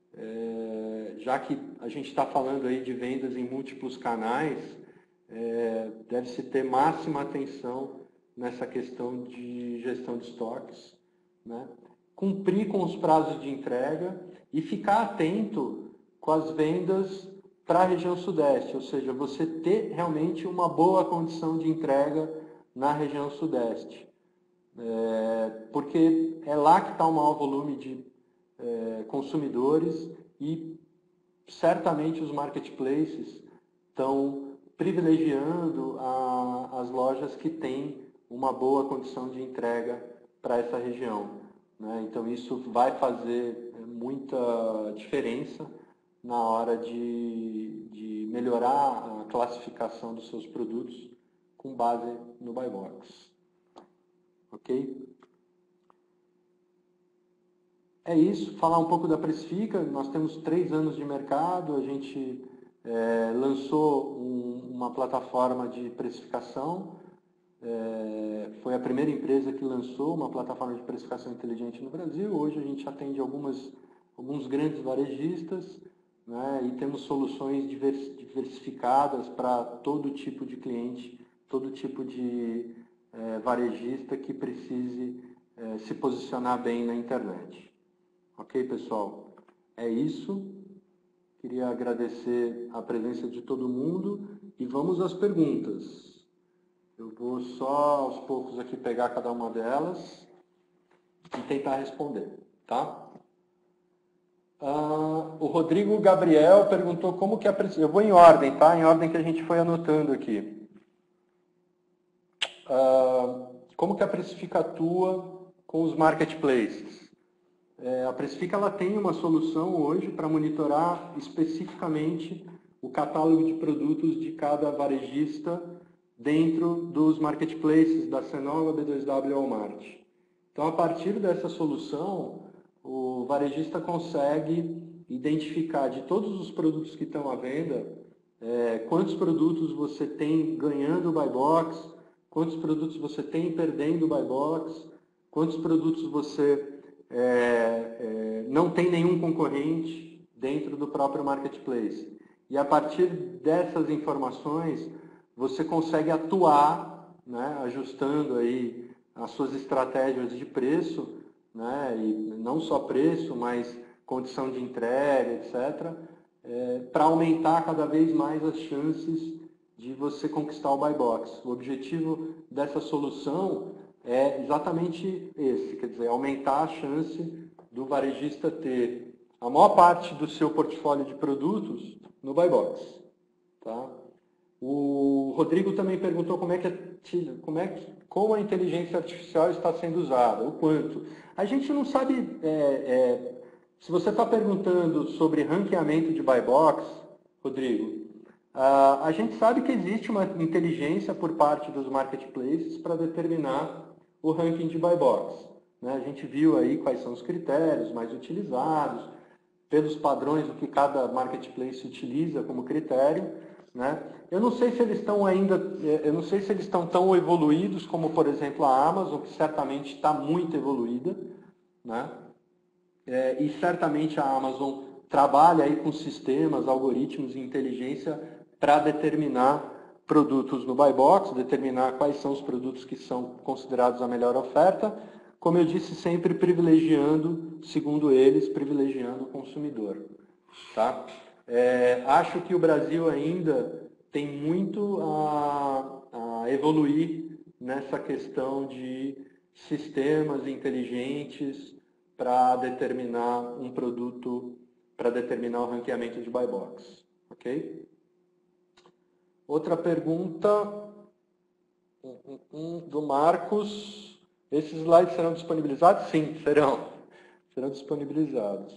Speaker 1: É, já que a gente está falando aí de vendas em múltiplos canais, é, deve-se ter máxima atenção nessa questão de gestão de estoques, né? Cumprir com os prazos de entrega e ficar atento com as vendas para a região sudeste, ou seja, você ter realmente uma boa condição de entrega na região sudeste, é, porque é lá que está o maior volume de é, consumidores e certamente os marketplaces estão privilegiando a, as lojas que têm uma boa condição de entrega para essa região, né? Então isso vai fazer muita diferença na hora de, de melhorar a classificação dos seus produtos com base no Buy Box. Ok? É isso, falar um pouco da Precifica. Nós temos três anos de mercado, a gente é, lançou um, uma plataforma de precificação, é, foi a primeira empresa que lançou uma plataforma de precificação inteligente no Brasil. Hoje a gente atende algumas, alguns grandes varejistas, né, e temos soluções diversificadas para todo tipo de cliente, todo tipo de é, varejista que precise é, se posicionar bem na internet. Ok, pessoal? É isso. Queria agradecer a presença de todo mundo e vamos às perguntas. Eu vou só aos poucos aqui pegar cada uma delas e tentar responder, tá? Uh, o Rodrigo Gabriel perguntou como que a Precifica... Eu vou em ordem, tá? Em ordem que a gente foi anotando aqui. Uh, como que a Precifica atua com os marketplaces? É, a Precifica ela tem uma solução hoje para monitorar especificamente o catálogo de produtos de cada varejista dentro dos marketplaces da Cenova, B dois W e Walmart. Então, a partir dessa solução, o varejista consegue identificar de todos os produtos que estão à venda, é, quantos produtos você tem ganhando o Buy Box, quantos produtos você tem perdendo o Buy Box, quantos produtos você é, é, não tem nenhum concorrente dentro do próprio Marketplace. E a partir dessas informações, você consegue atuar, né, ajustando aí as suas estratégias de preço, né, e não só preço, mas condição de entrega, etcétera, é, para aumentar cada vez mais as chances de você conquistar o Buy Box. O objetivo dessa solução é exatamente esse, quer dizer, aumentar a chance do varejista ter a maior parte do seu portfólio de produtos no Buy Box, tá? O Rodrigo também perguntou como é que, como é que como a inteligência artificial está sendo usada, o quanto. A gente não sabe, é, é, se você está perguntando sobre ranqueamento de Buy Box, Rodrigo, a, a gente sabe que existe uma inteligência por parte dos marketplaces para determinar o ranking de Buy Box, né? A gente viu aí quais são os critérios mais utilizados, pelos padrões do que cada marketplace utiliza como critério, né? Eu não sei se eles estão ainda, eu não sei se eles estão tão evoluídos como, por exemplo, a Amazon, que certamente está muito evoluída, né? É, e certamente a Amazon trabalha aí com sistemas, algoritmos e inteligência para determinar produtos no buy box, determinar quais são os produtos que são considerados a melhor oferta, como eu disse, sempre privilegiando, segundo eles, privilegiando o consumidor. Tá? É, acho que o Brasil ainda tem muito a, a evoluir nessa questão de sistemas inteligentes para determinar um produto, para determinar o ranqueamento de buy box. Ok? Outra pergunta do Marcos. Esses slides serão disponibilizados? Sim, serão. Serão disponibilizados.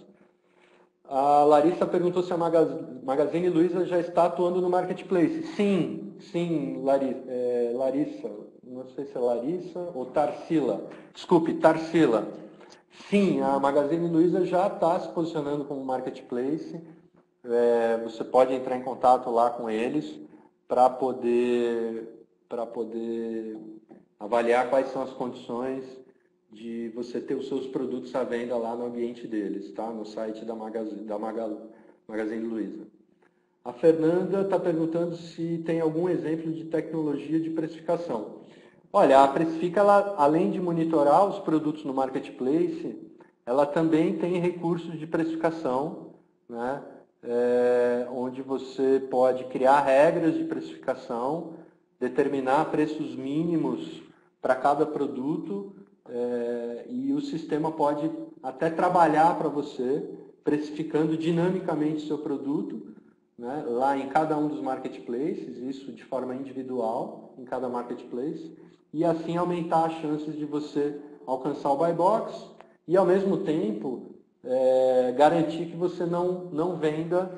Speaker 1: A Larissa perguntou se a Magazine Luiza já está atuando no Marketplace. Sim, sim, Larissa. É, Larissa. Não sei se é Larissa ou Tarsila. Desculpe, Tarsila. Sim, a Magazine Luiza já está se posicionando como Marketplace. É, você pode entrar em contato lá com eles para poder, para poder avaliar quais são as condições de você ter os seus produtos à venda lá no ambiente deles, tá? No site da Magazine, da Magazine Luiza. A Fernanda está perguntando se tem algum exemplo de tecnologia de precificação. Olha, a Precifica, ela, além de monitorar os produtos no Marketplace, ela também tem recursos de precificação, né? É, onde você pode criar regras de precificação, determinar preços mínimos para cada produto, é, e o sistema pode até trabalhar para você, precificando dinamicamente seu produto, né, lá em cada um dos marketplaces, isso de forma individual, em cada marketplace, e assim aumentar as chances de você alcançar o buy box e, ao mesmo tempo, é, garantir que você não, não venda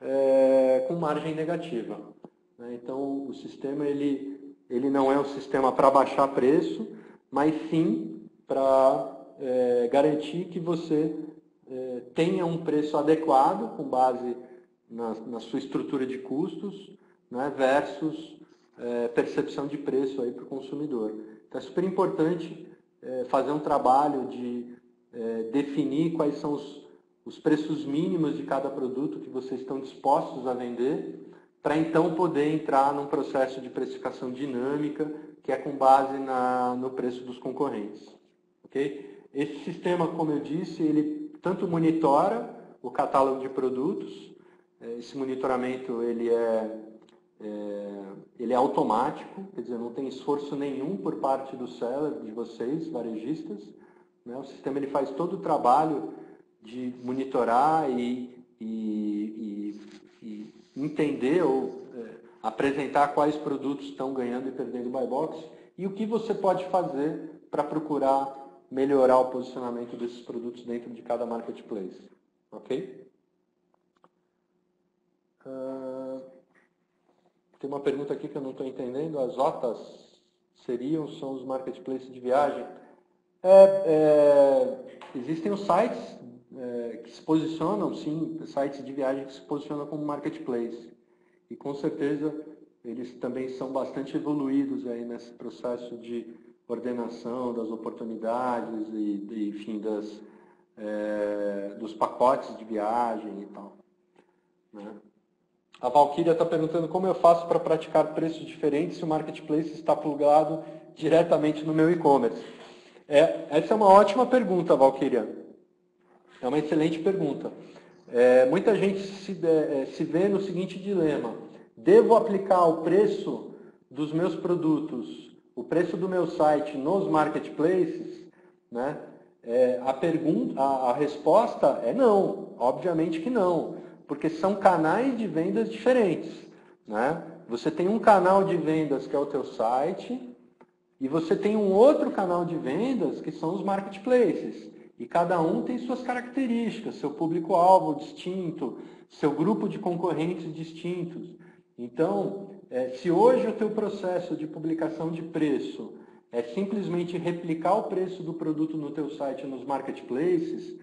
Speaker 1: é, com margem negativa. Né? Então, o sistema ele, ele não é um sistema para baixar preço, mas sim para é, garantir que você é, tenha um preço adequado com base na, na sua estrutura de custos, né, versus é, percepção de preço para o consumidor. Então, é super importante é, fazer um trabalho de é, definir quais são os, os preços mínimos de cada produto que vocês estão dispostos a vender, para então poder entrar num processo de precificação dinâmica, que é com base na, no preço dos concorrentes. Okay? Esse sistema, como eu disse, ele tanto monitora o catálogo de produtos, esse monitoramento ele é, é, ele é automático, quer dizer, não tem esforço nenhum por parte do seller, de vocês, varejistas. Né? O sistema ele faz todo o trabalho de monitorar e, e, e, e entender ou é, apresentar quais produtos estão ganhando e perdendo buy box e o que você pode fazer para procurar melhorar o posicionamento desses produtos dentro de cada marketplace. Ok? Uh, tem uma pergunta aqui que eu não estou entendendo. As O T As seriam, são os marketplaces de viagem? É, é, existem os sites é, que se posicionam, sim, sites de viagem que se posicionam como marketplace. E com certeza eles também são bastante evoluídos aí nesse processo de ordenação das oportunidades e, de, enfim, das, é, dos pacotes de viagem e tal. Né? A Valquíria está perguntando como eu faço para praticar preços diferentes se o marketplace está plugado diretamente no meu e-commerce. É, essa é uma ótima pergunta, Valquíria. É uma excelente pergunta. É, muita gente se, é, se vê no seguinte dilema. Devo aplicar o preço dos meus produtos, o preço do meu site nos marketplaces? Né? É, a, pergunta, a, a resposta é não, obviamente que não, porque são canais de vendas diferentes. Né? Você tem um canal de vendas que é o teu site, e você tem um outro canal de vendas que são os marketplaces. E cada um tem suas características, seu público-alvo distinto, seu grupo de concorrentes distintos. Então, é, se hoje o teu processo de publicação de preço é simplesmente replicar o preço do produto no teu site nos marketplaces,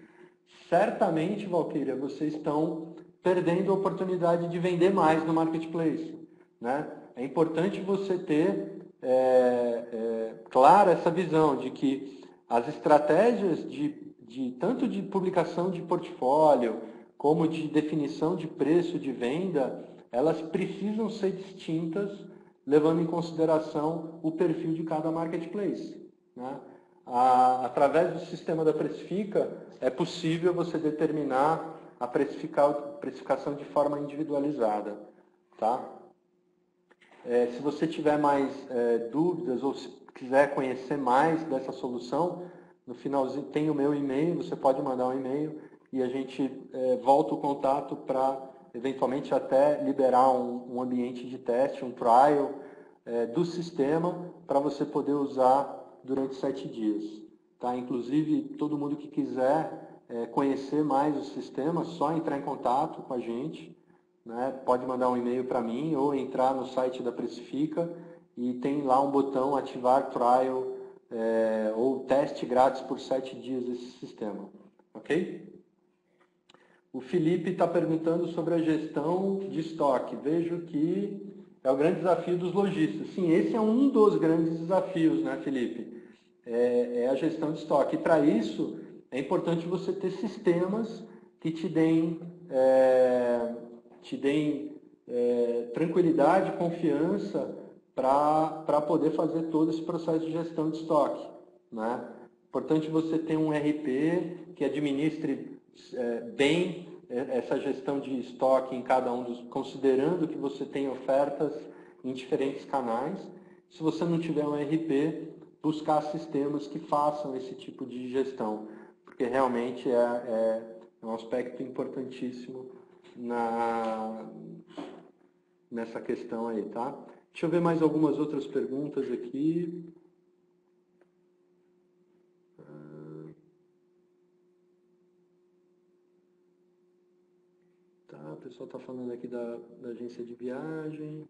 Speaker 1: certamente, Valquíria, vocês estão perdendo a oportunidade de vender mais no marketplace. né? É importante você ter é, é, clara essa visão de que as estratégias de, de tanto de publicação de portfólio como de definição de preço de venda, elas precisam ser distintas, levando em consideração o perfil de cada marketplace, né? A, através do sistema da Precifica, é possível você determinar a precificação de forma individualizada, tá? É, se você tiver mais é, dúvidas ou se quiser conhecer mais dessa solução, no finalzinho tem o meu e-mail, você pode mandar um e-mail e a gente é, volta o contato para, eventualmente, até liberar um, um ambiente de teste, um trial é, do sistema para você poder usar durante sete dias. Tá? Inclusive, todo mundo que quiser é, conhecer mais o sistema, só entrar em contato com a gente. Né? Pode mandar um e-mail para mim ou entrar no site da Precifica e tem lá um botão ativar trial é, ou teste grátis por sete dias desse sistema. Ok? O Felipe está perguntando sobre a gestão de estoque. Vejo que é o grande desafio dos lojistas. Sim, esse é um dos grandes desafios, né, Felipe? É, é a gestão de estoque. E para isso, é importante você ter sistemas que te deem... É, te deem é, tranquilidade, confiança para poder fazer todo esse processo de gestão de estoque. Né? Importante você ter um R P que administre é, bem essa gestão de estoque em cada um dos, considerando que você tem ofertas em diferentes canais. Se você não tiver um R P, buscar sistemas que façam esse tipo de gestão, porque realmente é, é, é um aspecto importantíssimo Na, nessa questão aí, tá? Deixa eu ver mais algumas outras perguntas aqui. Tá, o pessoal está falando aqui da, da agência de viagem.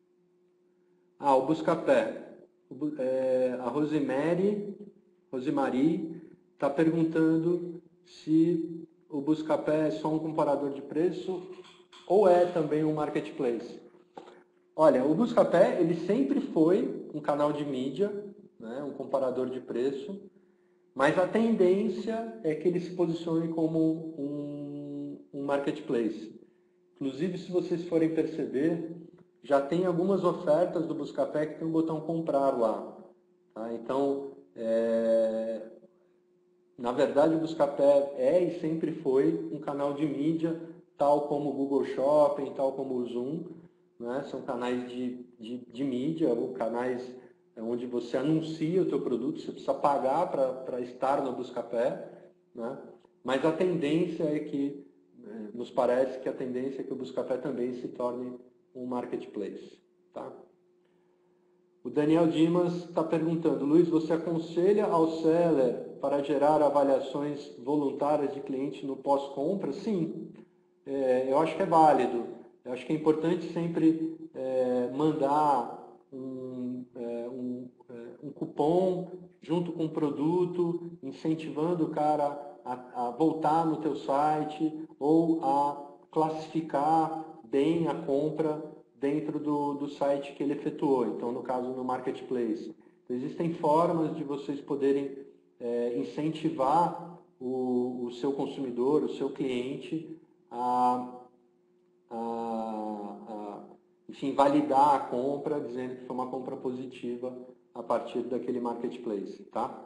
Speaker 1: Ah, o Buscapé. O, é, a Rosemary, Rosemary está perguntando se o Buscapé é só um comparador de preço ou é também um marketplace. Olha, o Buscapé ele sempre foi um canal de mídia, né, um comparador de preço, mas a tendência é que ele se posicione como um, um marketplace. Inclusive, se vocês forem perceber, já tem algumas ofertas do Buscapé que tem um botão comprar lá. Tá? Então, é... na verdade, o Buscapé é e sempre foi um canal de mídia, tal como o Google Shopping, tal como o Zoom. Né? São canais de, de, de mídia, ou canais onde você anuncia o teu produto, você precisa pagar para estar no Buscapé. Né? Mas a tendência é que, nos parece que a tendência é que o Buscapé também se torne um marketplace. Tá? O Daniel Dimas está perguntando, Luiz, você aconselha ao seller para gerar avaliações voluntárias de cliente no pós-compra? Sim, é, eu acho que é válido. Eu acho que é importante sempre é, mandar um, é, um, é, um cupom junto com o produto, incentivando o cara a, a voltar no teu site ou a classificar bem a compra dentro do, do site que ele efetuou, então no caso no Marketplace. Então, existem formas de vocês poderem é, incentivar o, o seu consumidor, o seu cliente a, a, a enfim, validar a compra, dizendo que foi uma compra positiva a partir daquele Marketplace. Tá?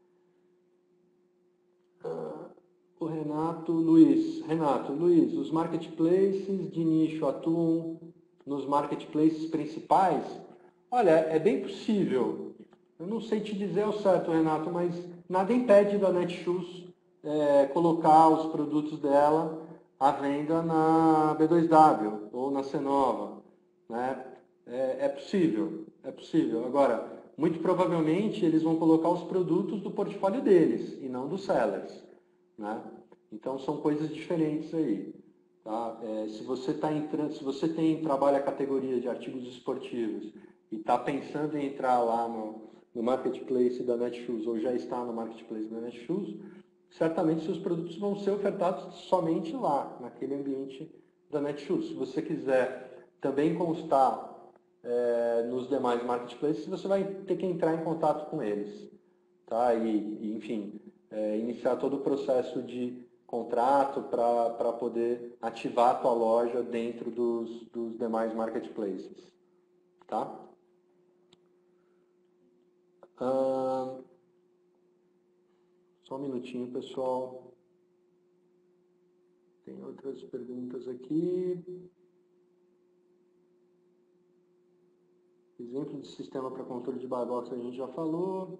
Speaker 1: Uh, o Renato Luiz. Renato Luiz, os marketplaces de nicho atuam nos marketplaces principais? Olha, é bem possível. Eu não sei te dizer ao certo, Renato, mas nada impede da Netshoes é, colocar os produtos dela à venda na B dois W ou na Cenova. Né? É, é possível, é possível. Agora, muito provavelmente eles vão colocar os produtos do portfólio deles e não dos sellers. Né? Então são coisas diferentes aí. Tá? É, se você tá entrando, se você tem trabalha a categoria de artigos esportivos e está pensando em entrar lá no, no marketplace da Netshoes ou já está no marketplace da Netshoes, certamente seus produtos vão ser ofertados somente lá, naquele ambiente da Netshoes. Se você quiser também constar é, nos demais marketplaces, você vai ter que entrar em contato com eles, tá? E, e enfim, é, iniciar todo o processo de contrato para poder ativar a tua loja dentro dos, dos demais marketplaces, tá? Ah, só um minutinho, pessoal. Tem outras perguntas aqui. Exemplo de sistema para controle de buy box a gente já falou.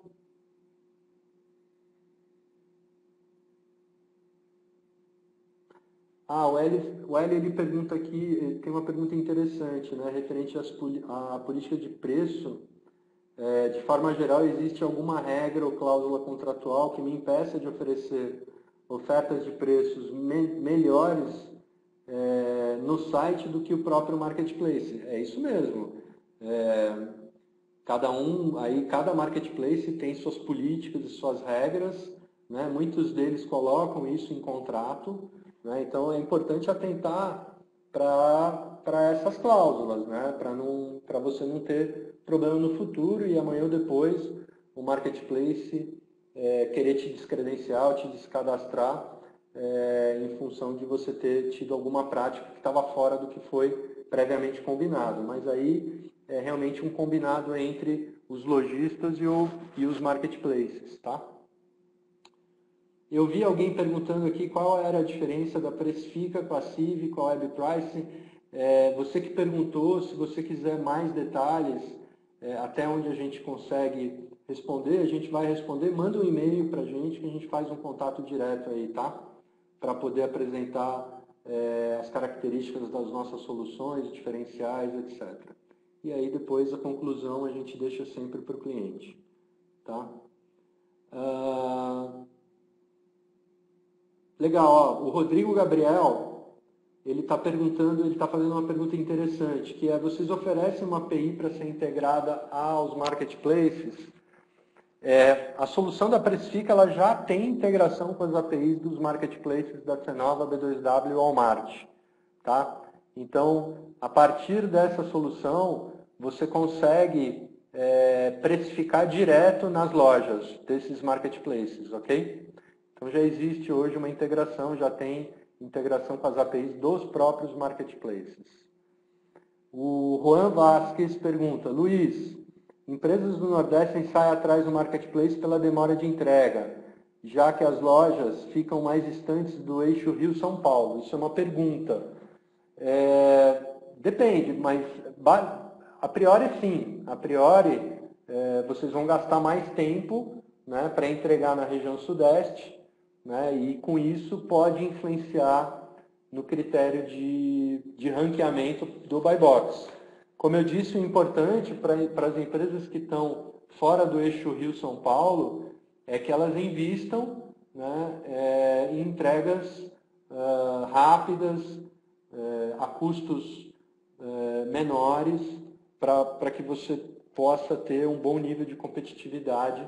Speaker 1: Ah, o L, o L ele pergunta aqui, tem uma pergunta interessante, né, referente às, à política de preço. É, de forma geral, existe alguma regra ou cláusula contratual que me impeça de oferecer ofertas de preços me melhores é, no site do que o próprio marketplace? É isso mesmo. É, cada um, aí cada marketplace tem suas políticas e suas regras, né? Muitos deles colocam isso em contrato, né? Então é importante atentar para essas cláusulas, né? Para não, para você não ter problema no futuro e amanhã ou depois o marketplace é, querer te descredenciar ou te descadastrar é, em função de você ter tido alguma prática que estava fora do que foi previamente combinado. Mas aí é realmente um combinado entre os lojistas e, o, e os marketplaces, tá? Eu vi alguém perguntando aqui qual era a diferença da Precifica com a Civ, com a Web Pricing. É, você que perguntou, se você quiser mais detalhes, é, até onde a gente consegue responder, a gente vai responder. Manda um e-mail para a gente que a gente faz um contato direto aí, tá? Para poder apresentar é, as características das nossas soluções, diferenciais, etcétera. E aí depois a conclusão a gente deixa sempre para o cliente, tá? Ah, legal, ó, o Rodrigo Gabriel, ele está perguntando, ele está fazendo uma pergunta interessante, que é, vocês oferecem uma A P I para ser integrada aos marketplaces? É, a solução da Precifica, ela já tem integração com as A P Is dos marketplaces da Cenova, B dois W e Walmart, tá? Então, a partir dessa solução, você consegue é, precificar direto nas lojas desses marketplaces, ok? Então, já existe hoje uma integração, já tem integração com as A P Is dos próprios marketplaces. O Juan Vasquez pergunta, Luiz, empresas do Nordeste saem atrás do marketplace pela demora de entrega, já que as lojas ficam mais distantes do eixo Rio-São Paulo. Isso é uma pergunta. É, depende, mas a priori sim. A priori, é, vocês vão gastar mais tempo, né, para entregar na região Sudeste, né, e com isso pode influenciar no critério de, de ranqueamento do buy box. Como eu disse, o importante para as empresas que estão fora do eixo Rio-São Paulo é que elas invistam, né, é, em entregas uh, rápidas, é, a custos é, menores, para que você possa ter um bom nível de competitividade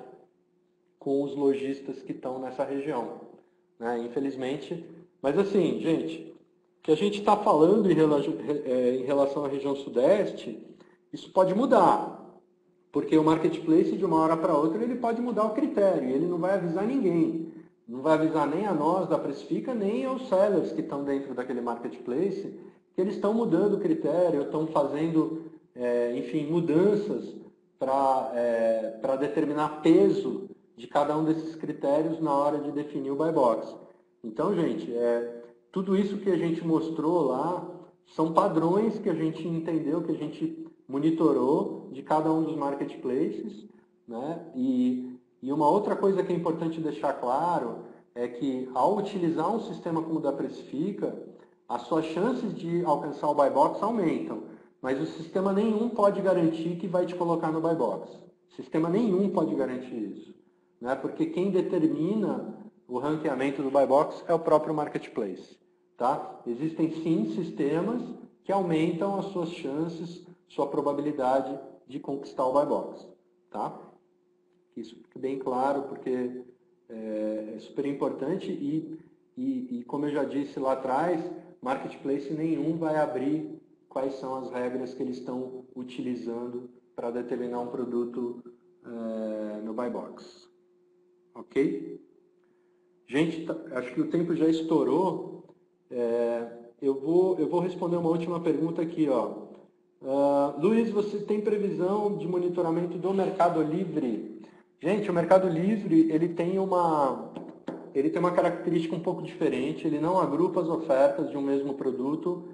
Speaker 1: com os lojistas que estão nessa região, né? Infelizmente. Mas assim, gente, o que a gente está falando em relação, em relação à região Sudeste, isso pode mudar, porque o marketplace, de uma hora para outra, ele pode mudar o critério, ele não vai avisar ninguém. Não vai avisar nem a nós da Precifica, nem aos sellers que estão dentro daquele marketplace, que eles estão mudando o critério, estão fazendo, é, enfim, mudanças para é, para determinar peso de cada um desses critérios na hora de definir o buy box. Então, gente, é, tudo isso que a gente mostrou lá são padrões que a gente entendeu, que a gente monitorou de cada um dos marketplaces, né? E E uma outra coisa que é importante deixar claro é que, ao utilizar um sistema como o da Precifica, as suas chances de alcançar o buy box aumentam, mas o sistema nenhum pode garantir que vai te colocar no buy box. Sistema nenhum pode garantir isso, né? Porque quem determina o ranqueamento do buy box é o próprio marketplace, tá? Existem sim sistemas que aumentam as suas chances, sua probabilidade de conquistar o buy box, tá? Isso fique bem claro, porque é, é super importante e, e, e, como eu já disse lá atrás, marketplace nenhum vai abrir quais são as regras que eles estão utilizando para determinar um produto é, no Buy Box. Ok? Gente, acho que o tempo já estourou. É, eu, vou, eu vou responder uma última pergunta aqui, ó. Uh, Luiz, você tem previsão de monitoramento do Mercado Livre? Gente, o Mercado Livre ele tem uma, ele tem uma característica um pouco diferente. Ele não agrupa as ofertas de um mesmo produto,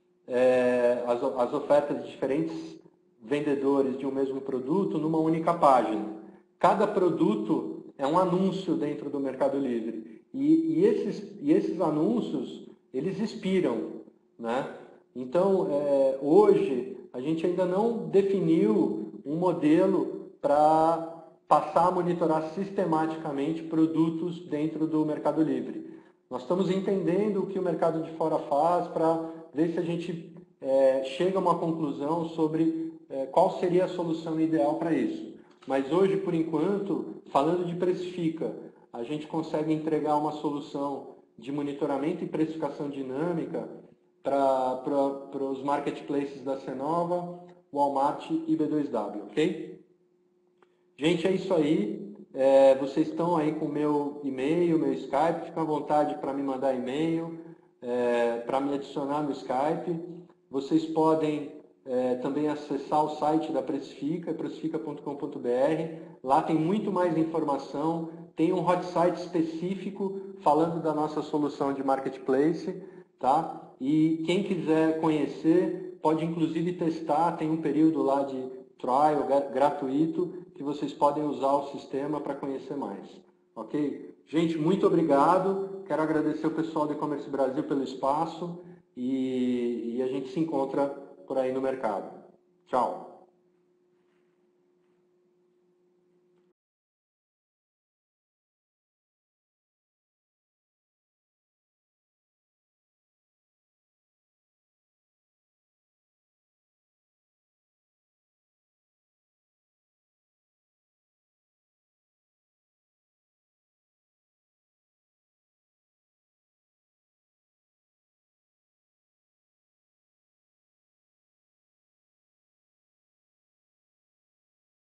Speaker 1: é, as, as ofertas de diferentes vendedores de um mesmo produto numa única página. Cada produto é um anúncio dentro do Mercado Livre. E, e, esses, e esses anúncios, eles expiram, né? Então, é, hoje, a gente ainda não definiu um modelo para passar a monitorar sistematicamente produtos dentro do Mercado Livre. Nós estamos entendendo o que o mercado de fora faz para ver se a gente é, chega a uma conclusão sobre é, qual seria a solução ideal para isso. Mas hoje, por enquanto, falando de Precifica, a gente consegue entregar uma solução de monitoramento e precificação dinâmica para os marketplaces da Cenova, Walmart e B dois W, ok? Gente, é isso aí. É, vocês estão aí com o meu e-mail, meu Skype, fiquem à vontade para me mandar e-mail, é, para me adicionar no Skype. Vocês podem é, também acessar o site da Precifica, precifica ponto com ponto br. Lá tem muito mais informação, tem um hot site específico falando da nossa solução de marketplace, tá? E quem quiser conhecer, pode inclusive testar, tem um período lá de trial gratuito que vocês podem usar o sistema para conhecer mais. Ok? Gente, muito obrigado. Quero agradecer o pessoal do E-Commerce Brasil pelo espaço e, e a gente se encontra por aí no mercado. Tchau!